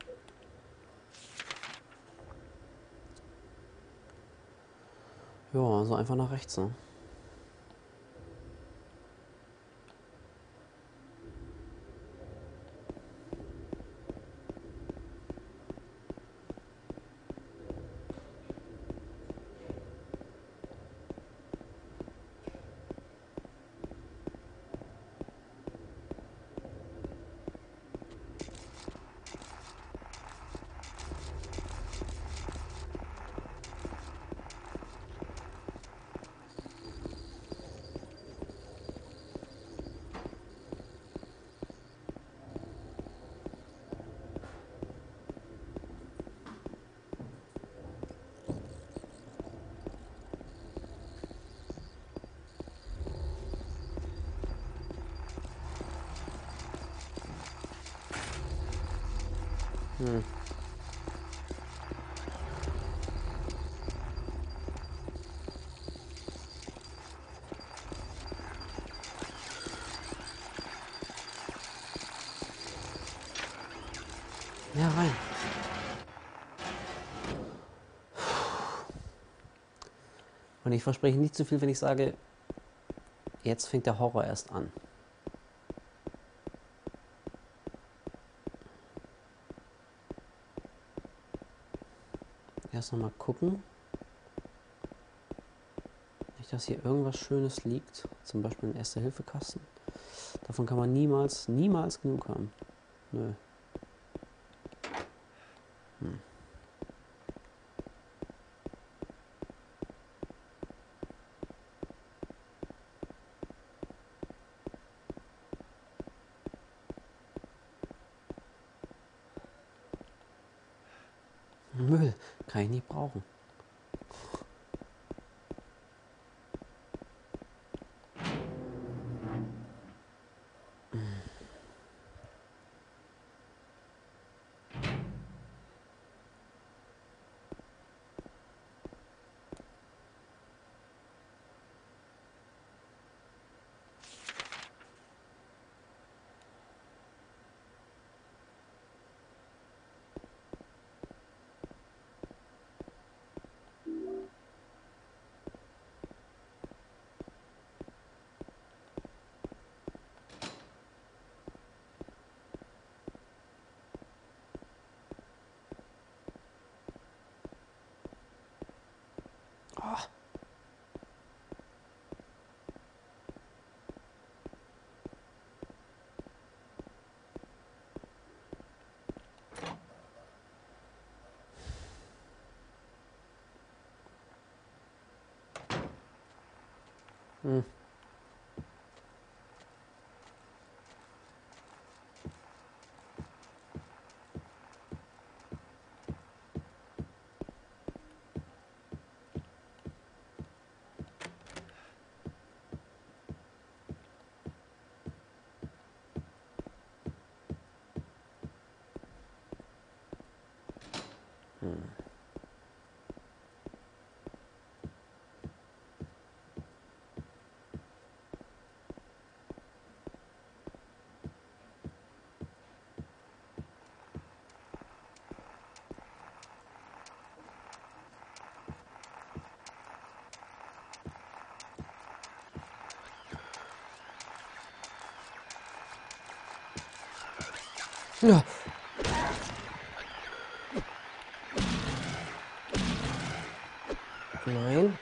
Ja, also einfach nach rechts, ne? Hm. Ja, rein. Und ich verspreche nicht zu viel, wenn ich sage, jetzt fängt der Horror erst an. Erst noch mal gucken. Nicht, dass hier irgendwas Schönes liegt. Zum Beispiel ein Erste-Hilfe-Kasten. Davon kann man niemals, niemals genug haben. Nö. Hm. Müll kann ich nicht brauchen. Oh. Hm. Hm. Ja. Nein.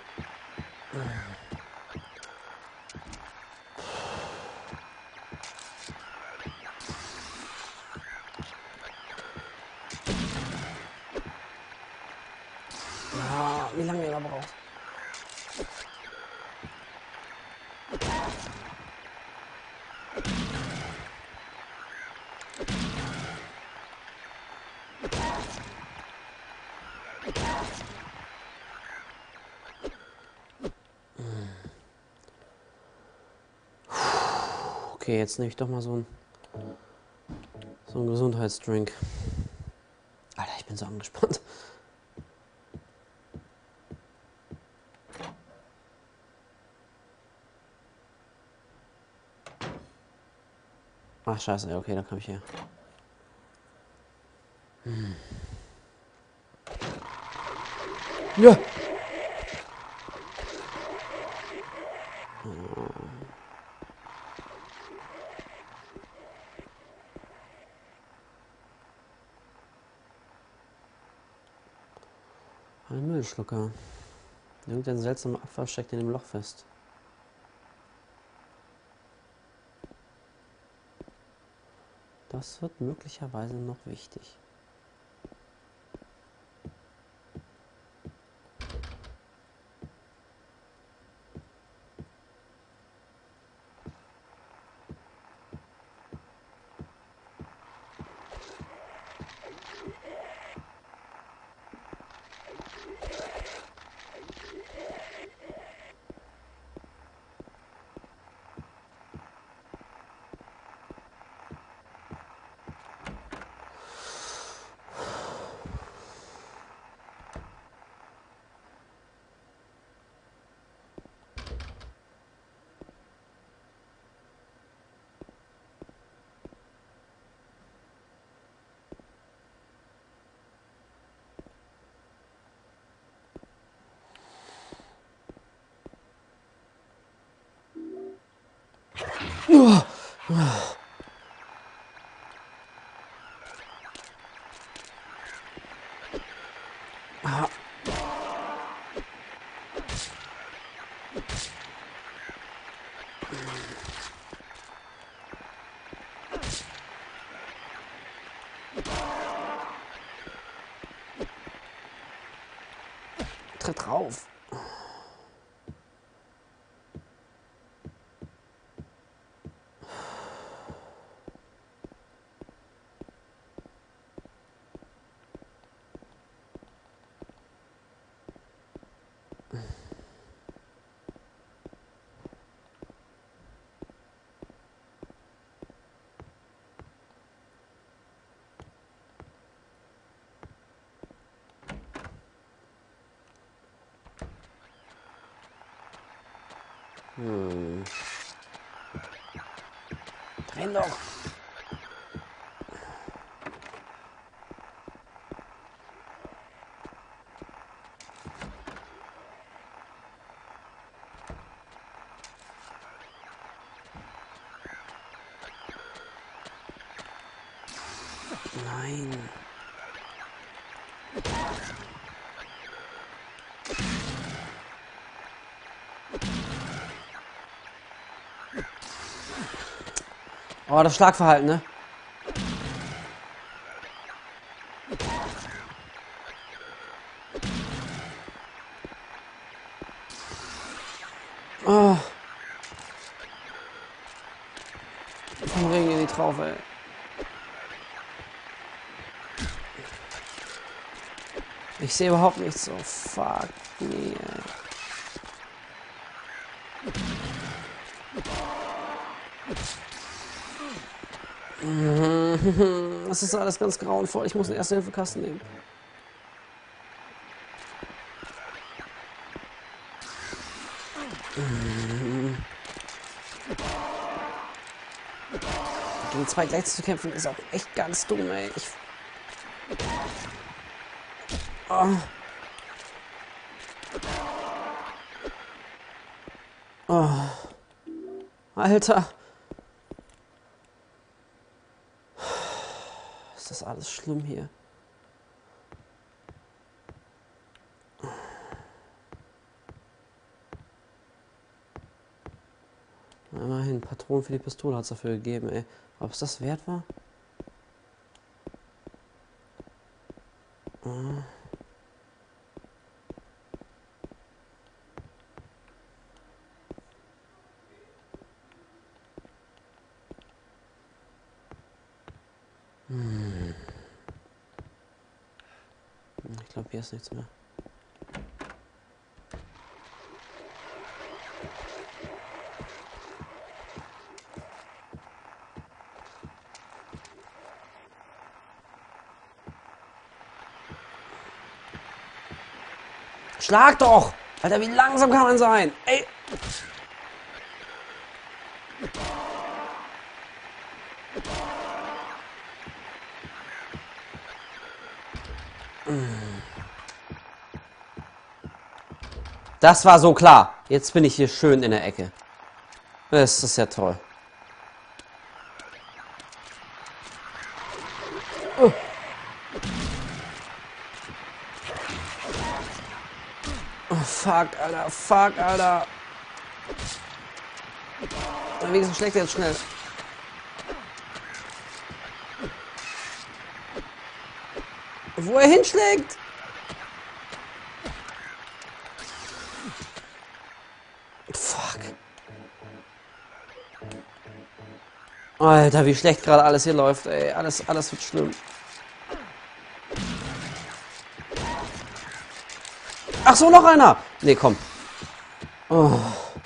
Ah, wie lange er braucht. Okay, jetzt nehme ich doch mal so einen so einen Gesundheitsdrink. Alter, ich bin so angespannt. Ach, scheiße. Ja, okay, da komme ich her. Hm. Ja. Ein Müllschlucker. Irgendein seltsamer Abfall steckt in dem Loch fest. Das wird möglicherweise noch wichtig. Uh, uh. Ah. Tritt drauf. Hm. Drehen doch. Nein. Oh, das Schlagverhalten, ne? Oh. Vom Regen in die Traufe, ey. Ich sehe überhaupt nichts. So, fuck me, ey. Das ist alles ganz grauenvoll. Ich muss einen Erste-Hilfe-Kasten nehmen. Gegen zwei gleichzeitig zu kämpfen ist auch echt ganz dumm, ey. Ich... Oh. Oh. Alter. Ist das alles schlimm hier? Immerhin, Patronen für die Pistole hat es dafür gegeben, ey. Ob es das wert war? Oh. Hm. Ich glaube, hier ist nichts mehr. Schlag doch! Alter, wie langsam kann man sein? Ey! Das war so klar. Jetzt bin ich hier schön in der Ecke. Das ist ja toll. Oh. Oh, fuck, Alter. Fuck, Alter. Wenigstens schlägt er jetzt schnell. Wo er hinschlägt. Fuck. Alter, wie schlecht gerade alles hier läuft, ey. Alles, alles wird schlimm. Ach so, noch einer. Nee, komm. Oh.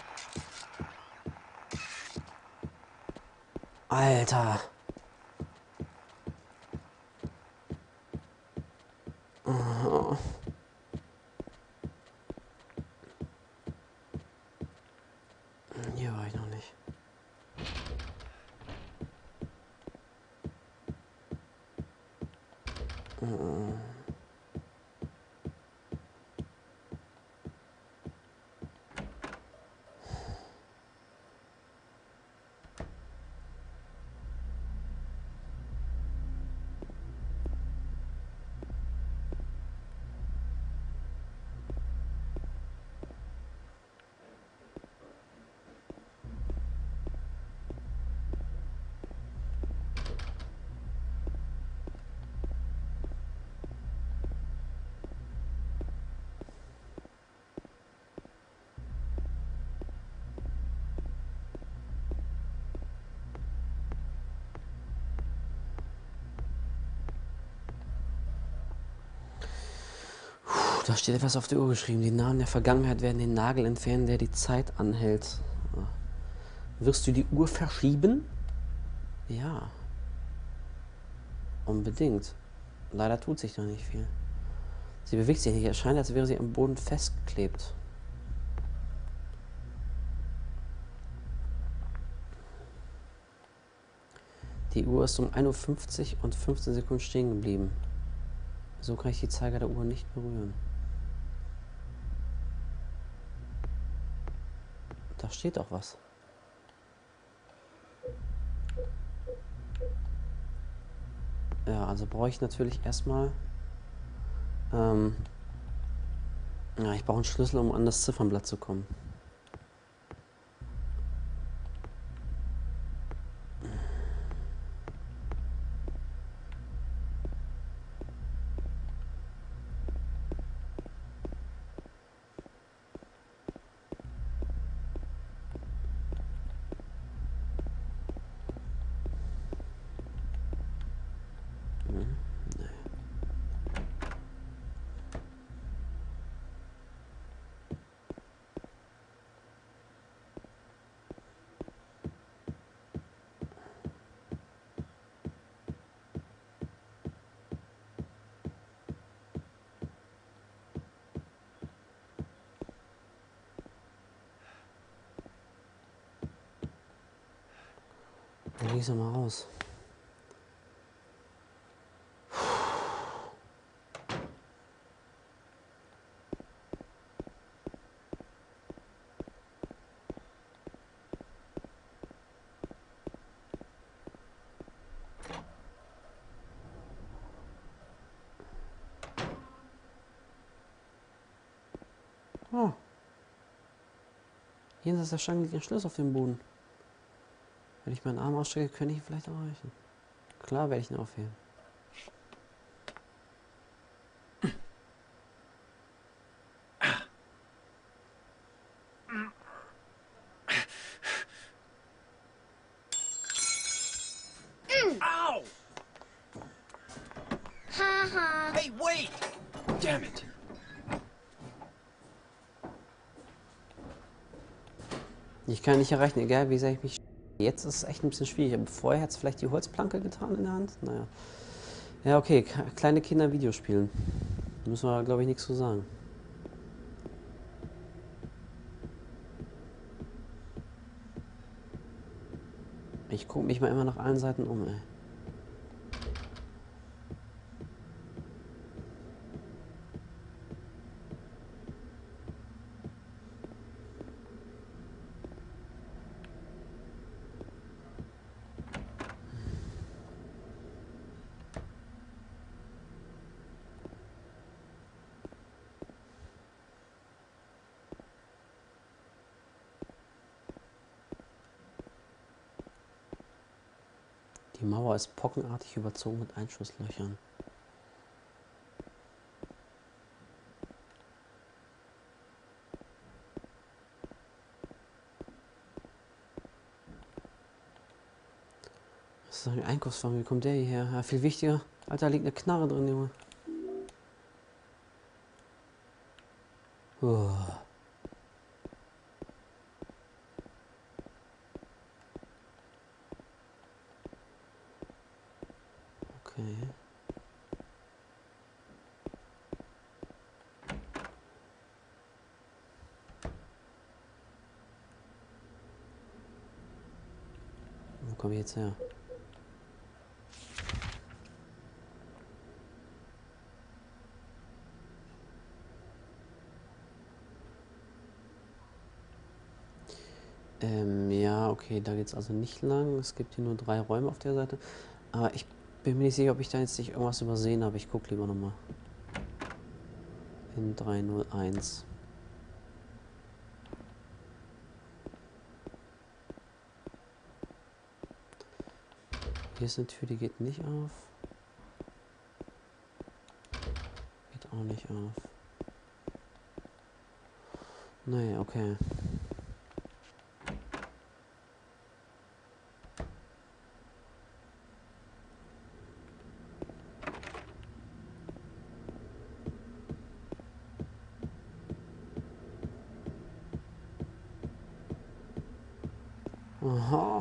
Alter. Oh. Hier war ich noch nicht. Oh. Da steht etwas auf der Uhr geschrieben. Die Namen der Vergangenheit werden den Nagel entfernen, der die Zeit anhält. Wirst du die Uhr verschieben? Ja. Unbedingt. Leider tut sich noch nicht viel. Sie bewegt sich nicht. Es scheint, als wäre sie am Boden festgeklebt. Die Uhr ist um ein Uhr fünfzig und fünfzehn Sekunden stehen geblieben. So kann ich die Zeiger der Uhr nicht berühren. Da steht auch was. Ja, also brauche ich natürlich erstmal... Ähm, ja, ich brauche einen Schlüssel, um an das Ziffernblatt zu kommen. Dann leg ich's mal raus. Oh. Jenseits der Stange liegt ein Schlüssel auf dem Boden. Wenn ich meinen Arm ausstrecke, könnte ich ihn vielleicht erreichen. Klar werde ich ihn aufheben. Ow! Hey, wait! Damn it. Ich kann nicht erreichen, egal wie sehr ich mich... Jetzt ist es echt ein bisschen schwierig, aber vorher hat es vielleicht die Holzplanke getan in der Hand. Naja. Ja, okay, kleine Kinder Videospielen. Da müssen wir, glaube ich, nichts zu sagen. Ich gucke mich mal immer nach allen Seiten um, ey. Die Mauer ist pockenartig überzogen mit Einschusslöchern. Was ist ein Einkaufswagen? Wie kommt der hierher? Ja, viel wichtiger. Alter, da liegt eine Knarre drin, Junge. Uah. Okay. Wo komme ich jetzt her? Ähm, ja, okay, da geht es also nicht lang. Es gibt hier nur drei Räume auf der Seite. Aber ich bin mir nicht sicher, ob ich da jetzt nicht irgendwas übersehen habe. Ich gucke lieber nochmal. In drei null eins. Hier ist eine Tür, die geht nicht auf. Geht auch nicht auf. Naja, okay. Aha.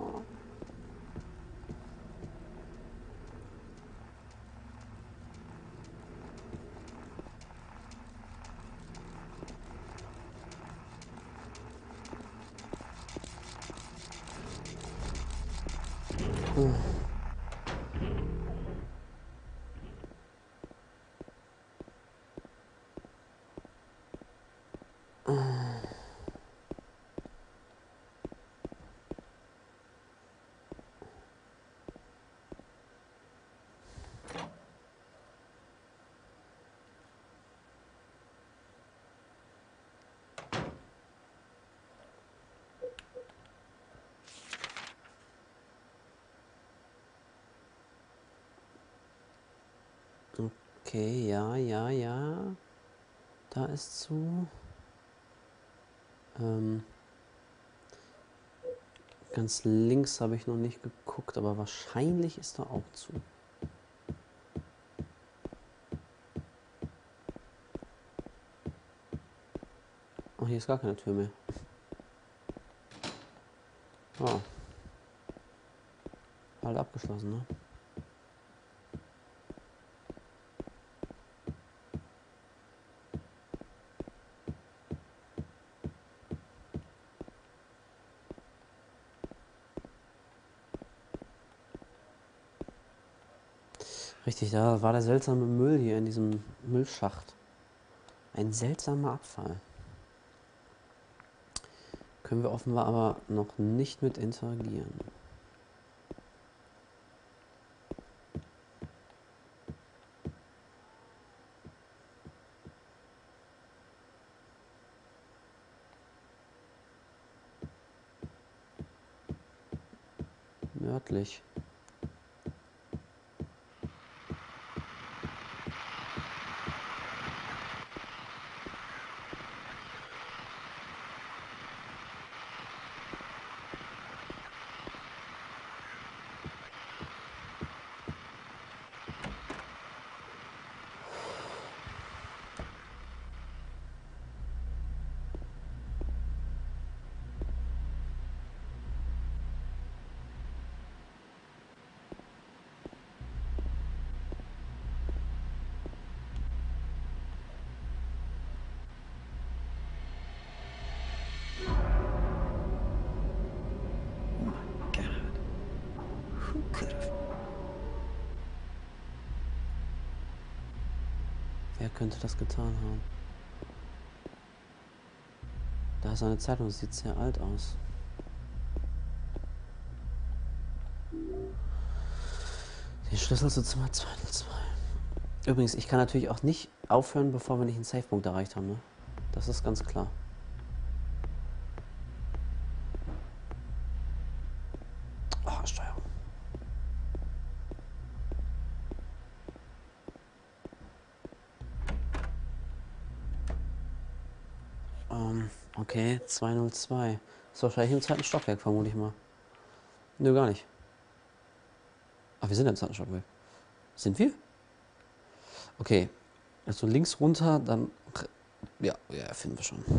Okay, ja, ja, ja. Da ist zu. Ähm, ganz links habe ich noch nicht geguckt, aber wahrscheinlich ist da auch zu. Oh, hier ist gar keine Tür mehr. Oh. Halt abgeschlossen, ne? Richtig, da war der seltsame Müll hier in diesem Müllschacht. Ein seltsamer Abfall. Können wir offenbar aber noch nicht mit interagieren. Nördlich. Wer könnte das getan haben? Da ist eine Zeitung, das sieht sehr alt aus. Den Schlüssel zu Zimmer zweihundertzwei. Übrigens, ich kann natürlich auch nicht aufhören, bevor wir nicht einen Safe-Punkt erreicht haben. Ne? Das ist ganz klar. Oh, Steuerung. Ähm, okay, zweihundertzwei. Ist wahrscheinlich im zweiten Stockwerk, vermute ich mal. Nö, gar nicht. Ach, wir sind im zweiten Stockwerk. Sind wir? Okay. Also links runter, dann... Ja, ja, finden wir schon.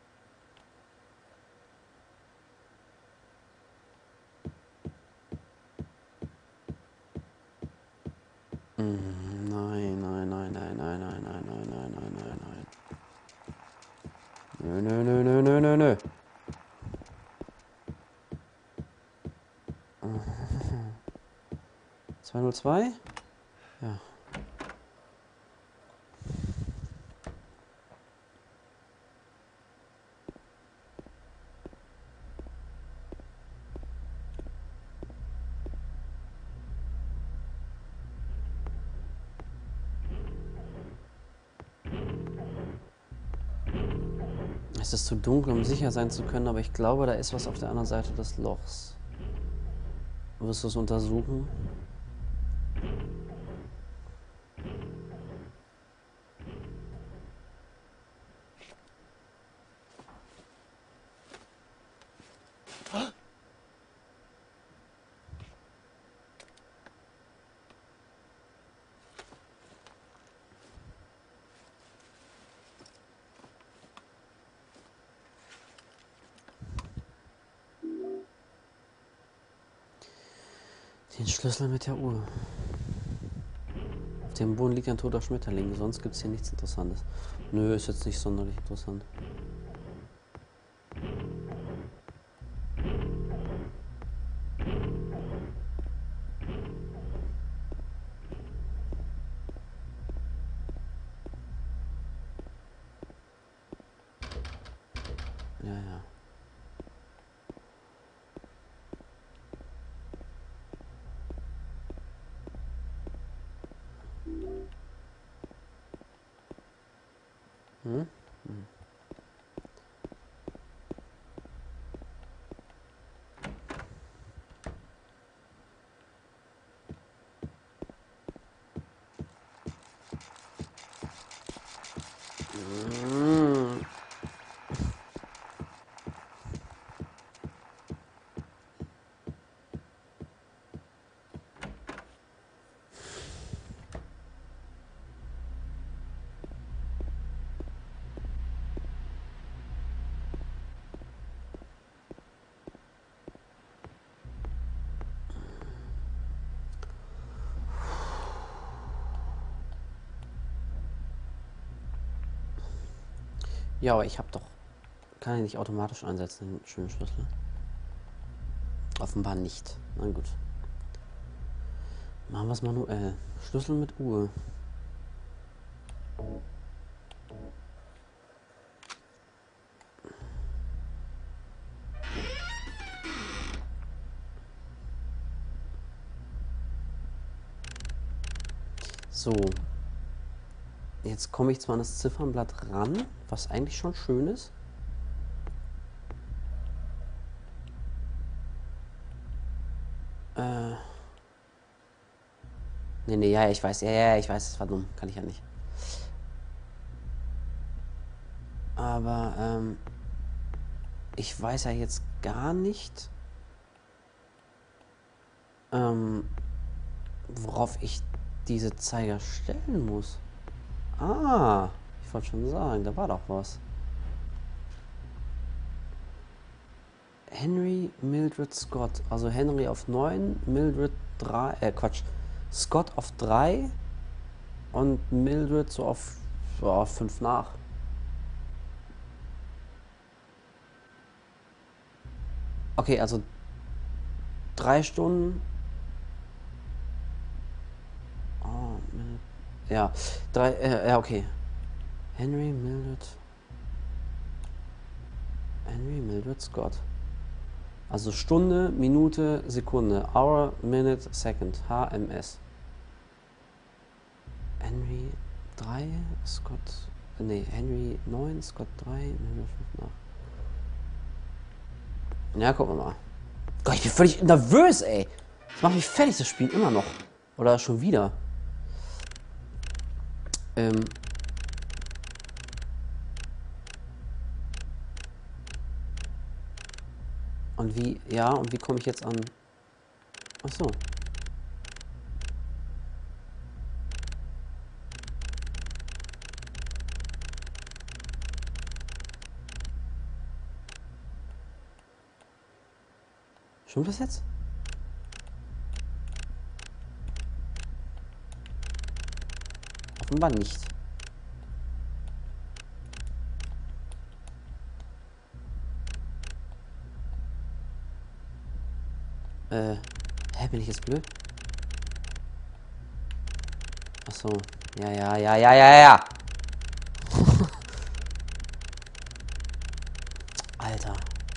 Mm, Nein, nein, nein, nein, nein, nein, nein, nein, nein, nein, nein, nein. Nö, nö, nö, nö, nö, nö, nö. zweihundertzwei? Ja. Es ist zu dunkel, um sicher sein zu können, aber ich glaube, da ist was auf der anderen Seite des Lochs. Wirst du es untersuchen? Den Schlüssel mit der Uhr. Auf dem Boden liegt ein toter Schmetterling, sonst gibt es hier nichts Interessantes. Nö, ist jetzt nicht sonderlich interessant. Ja, ja. Hm? Hm. Mm. Ja, aber ich habe doch... Kann ich nicht automatisch einsetzen, den schönen Schlüssel? Offenbar nicht. Na gut. Machen wir es manuell. Schlüssel mit Uhr. So. Jetzt komme ich zwar an das Ziffernblatt ran, was eigentlich schon schön ist. Äh. Nee, nee, ja, ich weiß, ja, ja, ich weiß, es war dumm, kann ich ja nicht. Aber, ähm, ich weiß ja jetzt gar nicht, ähm, worauf ich diese Zeiger stellen muss. Ah, ich wollte schon sagen, da war doch was. Henry Mildred Scott, also Henry auf neun, Mildred drei, äh Quatsch, Scott auf drei und Mildred so auf, so auf fünf nach. Okay, also drei Stunden. Oh, Mildred. Ja, drei, äh, ja, okay. Henry Mildred. Henry Mildred Scott. Also Stunde, Minute, Sekunde. Hour, Minute, Second. H M S. Henry drei, Scott. Ne, Henry neun, Scott drei, Mildred fünf nach. Ja, gucken wir mal. Gott, ich bin völlig nervös, ey. Das macht mich fertig, das Spiel immer noch. Oder schon wieder. Ähm. Und wie, ja, und wie komme ich jetzt an... Ach so. Stimmt das jetzt? Offenbar nicht. Äh, hä, bin ich jetzt blöd? Ach so. Ja, ja, ja, ja, ja, ja. Alter.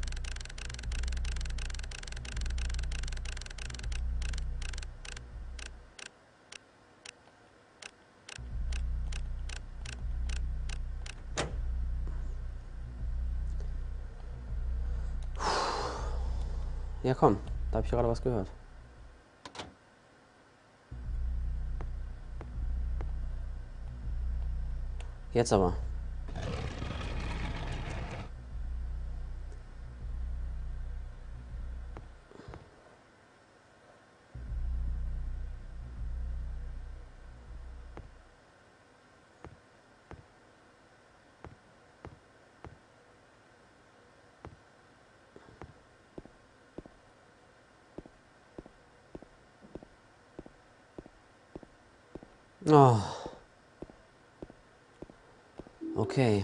Ja, komm. Da habe ich gerade was gehört. Jetzt aber. Oh. Okay.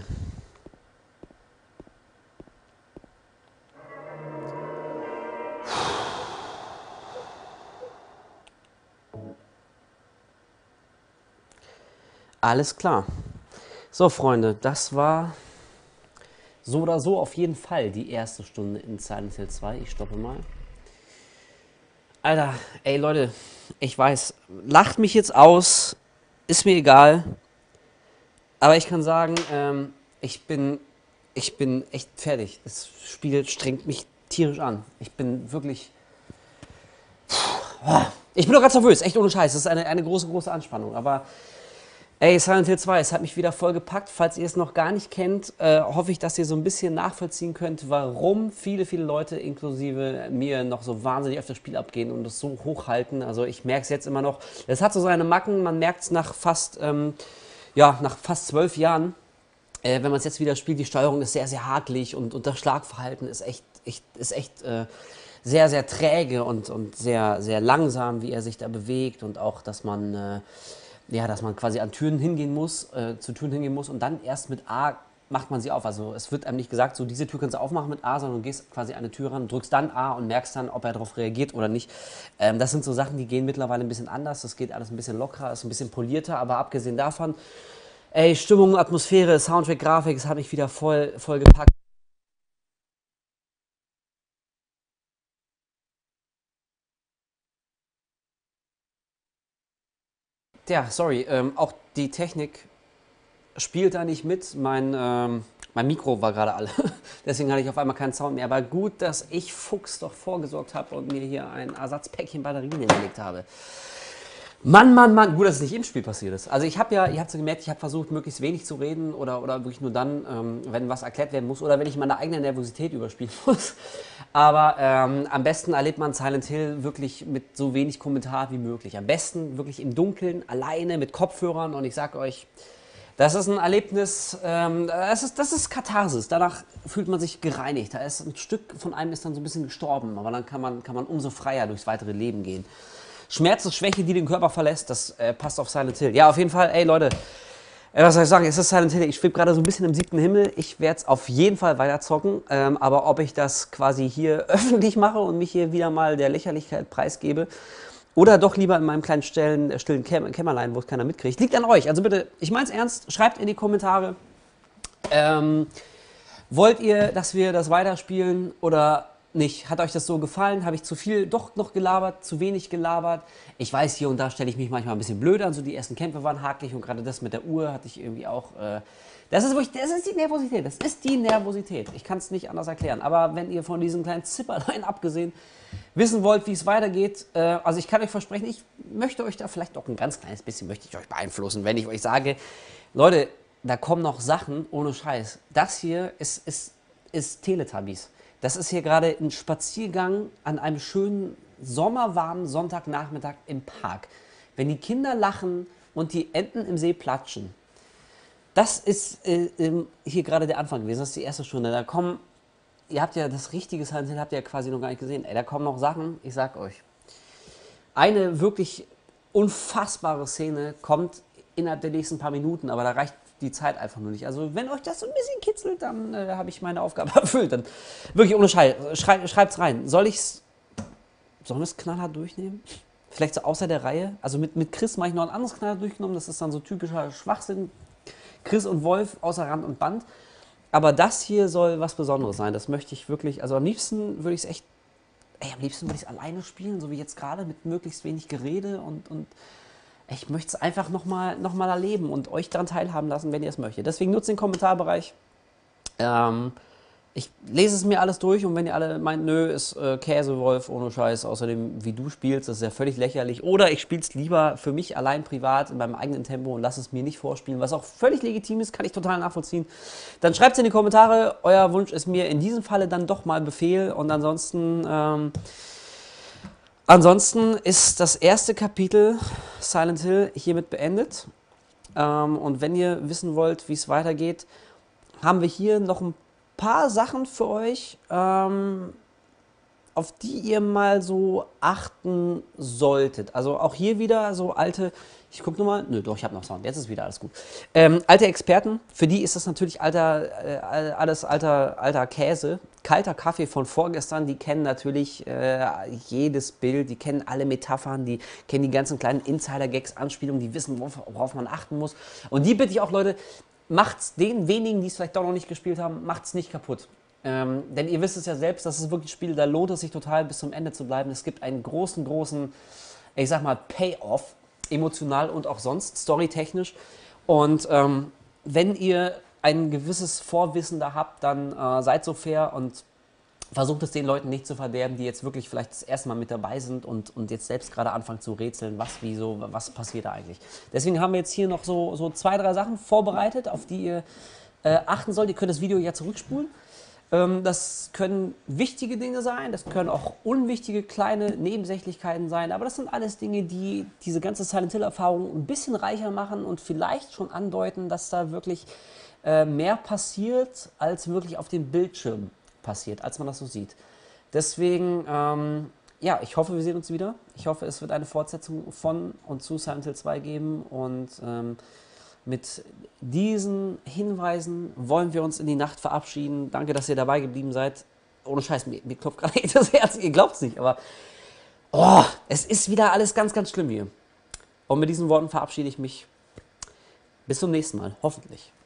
Alles klar. So, Freunde, das war so oder so auf jeden Fall die erste Stunde in Silent Hill zwei. Ich stoppe mal. Alter, ey Leute, ich weiß, lacht mich jetzt aus, ist mir egal. Aber ich kann sagen, ähm, ich bin, ich bin echt fertig. Das Spiel strengt mich tierisch an. Ich bin wirklich... Ich bin doch ganz nervös, echt ohne Scheiß. Das ist eine, eine große, große Anspannung. Aber ey, Silent Hill zwei, es hat mich wieder voll gepackt. Falls ihr es noch gar nicht kennt, äh, hoffe ich, dass ihr so ein bisschen nachvollziehen könnt, warum viele, viele Leute, inklusive mir, noch so wahnsinnig auf das Spiel abgehen und es so hochhalten. Also ich merke es jetzt immer noch. Es hat so seine Macken, man merkt es nach fast... Ähm, Ja, nach fast zwölf Jahren, äh, wenn man es jetzt wieder spielt, die Steuerung ist sehr, sehr hakelig und, und das Schlagverhalten ist echt, echt, ist echt äh, sehr, sehr träge und, und sehr, sehr langsam, wie er sich da bewegt und auch, dass man, äh, ja, dass man quasi an Türen hingehen muss, äh, zu Türen hingehen muss und dann erst mit A macht man sie auf. Also es wird einem nicht gesagt, so diese Tür kannst du aufmachen mit A, sondern du gehst quasi an eine Tür ran, drückst dann A und merkst dann, ob er darauf reagiert oder nicht. Ähm, das sind so Sachen, die gehen mittlerweile ein bisschen anders. Das geht alles ein bisschen lockerer, ist ein bisschen polierter, aber abgesehen davon, ey, Stimmung, Atmosphäre, Soundtrack, Grafik, es hat mich wieder voll, voll gepackt. Ja, sorry, ähm, auch die Technik spielt da nicht mit. Mein, ähm, mein Mikro war gerade alle. Deswegen hatte ich auf einmal keinen Sound mehr. Aber gut, dass ich Fuchs doch vorgesorgt habe und mir hier ein Ersatzpäckchen Batterien hingelegt habe. Mann, Mann, Mann, gut, dass es nicht im Spiel passiert ist. Also ich habe ja, ihr habt ja gemerkt, ich habe versucht, möglichst wenig zu reden oder, oder wirklich nur dann, ähm, wenn was erklärt werden muss oder wenn ich meine eigene Nervosität überspielen muss. Aber ähm, am besten erlebt man Silent Hill wirklich mit so wenig Kommentar wie möglich. Am besten wirklich im Dunkeln, alleine, mit Kopfhörern und ich sag euch, das ist ein Erlebnis, ähm, das, ist, das ist Katharsis. Danach fühlt man sich gereinigt. Da ist ein Stück von einem ist dann so ein bisschen gestorben, aber dann kann man, kann man umso freier durchs weitere Leben gehen. Schmerz ist Schwäche, die den Körper verlässt. Das äh, passt auf Silent Hill. Ja, auf jeden Fall, ey Leute, äh, was soll ich sagen? Es ist Silent Hill. Ich schwebe gerade so ein bisschen im siebten Himmel. Ich werde es auf jeden Fall weiter zocken. Ähm, aber ob ich das quasi hier öffentlich mache und mich hier wieder mal der Lächerlichkeit preisgebe oder doch lieber in meinem kleinen stillen, stillen Käm Kämmerlein, wo es keiner mitkriegt, liegt an euch. Also bitte, ich meine es ernst, schreibt in die Kommentare. Ähm, wollt ihr, dass wir das weiterspielen oder nicht? Hat euch das so gefallen? Habe ich zu viel doch noch gelabert, zu wenig gelabert? Ich weiß, hier und da stelle ich mich manchmal ein bisschen blöd an, so die ersten Kämpfe waren hakelig und gerade das mit der Uhr hatte ich irgendwie auch... Äh, das ist wirklich, das ist die Nervosität, das ist die Nervosität. Ich kann es nicht anders erklären. Aber wenn ihr von diesem kleinen Zipperlein abgesehen wissen wollt, wie es weitergeht, äh, also ich kann euch versprechen, ich möchte euch da vielleicht doch ein ganz kleines bisschen, möchte ich euch beeinflussen, wenn ich euch sage, Leute, da kommen noch Sachen ohne Scheiß. Das hier ist, ist, ist Teletubbies. Das ist hier gerade ein Spaziergang an einem schönen, sommerwarmen Sonntagnachmittag im Park. Wenn die Kinder lachen und die Enten im See platschen. Das ist äh, hier gerade der Anfang gewesen. Das ist die erste Stunde. Da kommen, ihr habt ja das richtige Silent Hill, habt ihr ja quasi noch gar nicht gesehen. Ey, da kommen noch Sachen, ich sag euch. Eine wirklich unfassbare Szene kommt innerhalb der nächsten paar Minuten, aber da reicht die Zeit einfach nur nicht. Also wenn euch das so ein bisschen kitzelt, dann äh, habe ich meine Aufgabe erfüllt. Dann wirklich ohne Scheiß, schrei, schreibt's rein. Soll ich's, sollen wir es knallhart durchnehmen? Vielleicht so außer der Reihe? Also mit, mit Chris mache ich noch ein anderes knallhart durchgenommen, das ist dann so typischer Schwachsinn. Chris und Wolf außer Rand und Band. Aber das hier soll was Besonderes sein. Das möchte ich wirklich, also am liebsten würde ich es echt, ey, am liebsten würde ich es alleine spielen, so wie jetzt gerade, mit möglichst wenig Gerede und, und ich möchte es einfach nochmal noch mal erleben und euch daran teilhaben lassen, wenn ihr es möchtet. Deswegen nutzt den Kommentarbereich. Ähm, ich lese es mir alles durch und wenn ihr alle meint, nö, ist äh, Käsewolf ohne Scheiß, außerdem wie du spielst, das ist ja völlig lächerlich. Oder ich spiele es lieber für mich allein privat in meinem eigenen Tempo und lasse es mir nicht vorspielen, was auch völlig legitim ist, kann ich total nachvollziehen. Dann schreibt es in die Kommentare, euer Wunsch ist mir in diesem Falle dann doch mal Befehl und ansonsten... Ähm, Ansonsten ist das erste Kapitel Silent Hill hiermit beendet. Ähm, und wenn ihr wissen wollt, wie es weitergeht, haben wir hier noch ein paar Sachen für euch, ähm, auf die ihr mal so achten solltet. Also auch hier wieder so alte, ich gucke nochmal, nö, doch, ich habe noch Sound, jetzt ist wieder alles gut. Ähm, alte Experten, für die ist das natürlich alter, äh, alles alter, alter Käse. Kalter Kaffee von vorgestern, die kennen natürlich äh, jedes Bild, die kennen alle Metaphern, die kennen die ganzen kleinen Insider-Gags, Anspielungen, die wissen, worauf, worauf man achten muss. Und die bitte ich auch, Leute, macht's den wenigen, die es vielleicht doch noch nicht gespielt haben, macht's nicht kaputt. Ähm, denn ihr wisst es ja selbst, das ist wirklich ein Spiel, da lohnt es sich total bis zum Ende zu bleiben. Es gibt einen großen, großen, ich sag mal, Payoff, emotional und auch sonst, storytechnisch. Und ähm, wenn ihr ein gewisses Vorwissen da habt, dann äh, seid so fair und versucht es den Leuten nicht zu verderben, die jetzt wirklich vielleicht das erste Mal mit dabei sind und, und jetzt selbst gerade anfangen zu rätseln, was, wieso, was passiert da eigentlich. Deswegen haben wir jetzt hier noch so, so zwei, drei Sachen vorbereitet, auf die ihr äh, achten sollt. Ihr könnt das Video ja zurückspulen. Ähm, das können wichtige Dinge sein, das können auch unwichtige kleine Nebensächlichkeiten sein, aber das sind alles Dinge, die diese ganze Silent Hill-Erfahrung ein bisschen reicher machen und vielleicht schon andeuten, dass da wirklich äh, mehr passiert, als wirklich auf dem Bildschirm passiert, als man das so sieht. Deswegen, ähm, ja, ich hoffe, wir sehen uns wieder. Ich hoffe, es wird eine Fortsetzung von und zu Silent Hill zwei geben und ähm, mit diesen Hinweisen wollen wir uns in die Nacht verabschieden. Danke, dass ihr dabei geblieben seid. Ohne Scheiß, mir, mir klopft gerade das Herz, ihr glaubt es nicht, aber oh, es ist wieder alles ganz, ganz schlimm hier. Und mit diesen Worten verabschiede ich mich. Bis zum nächsten Mal, hoffentlich.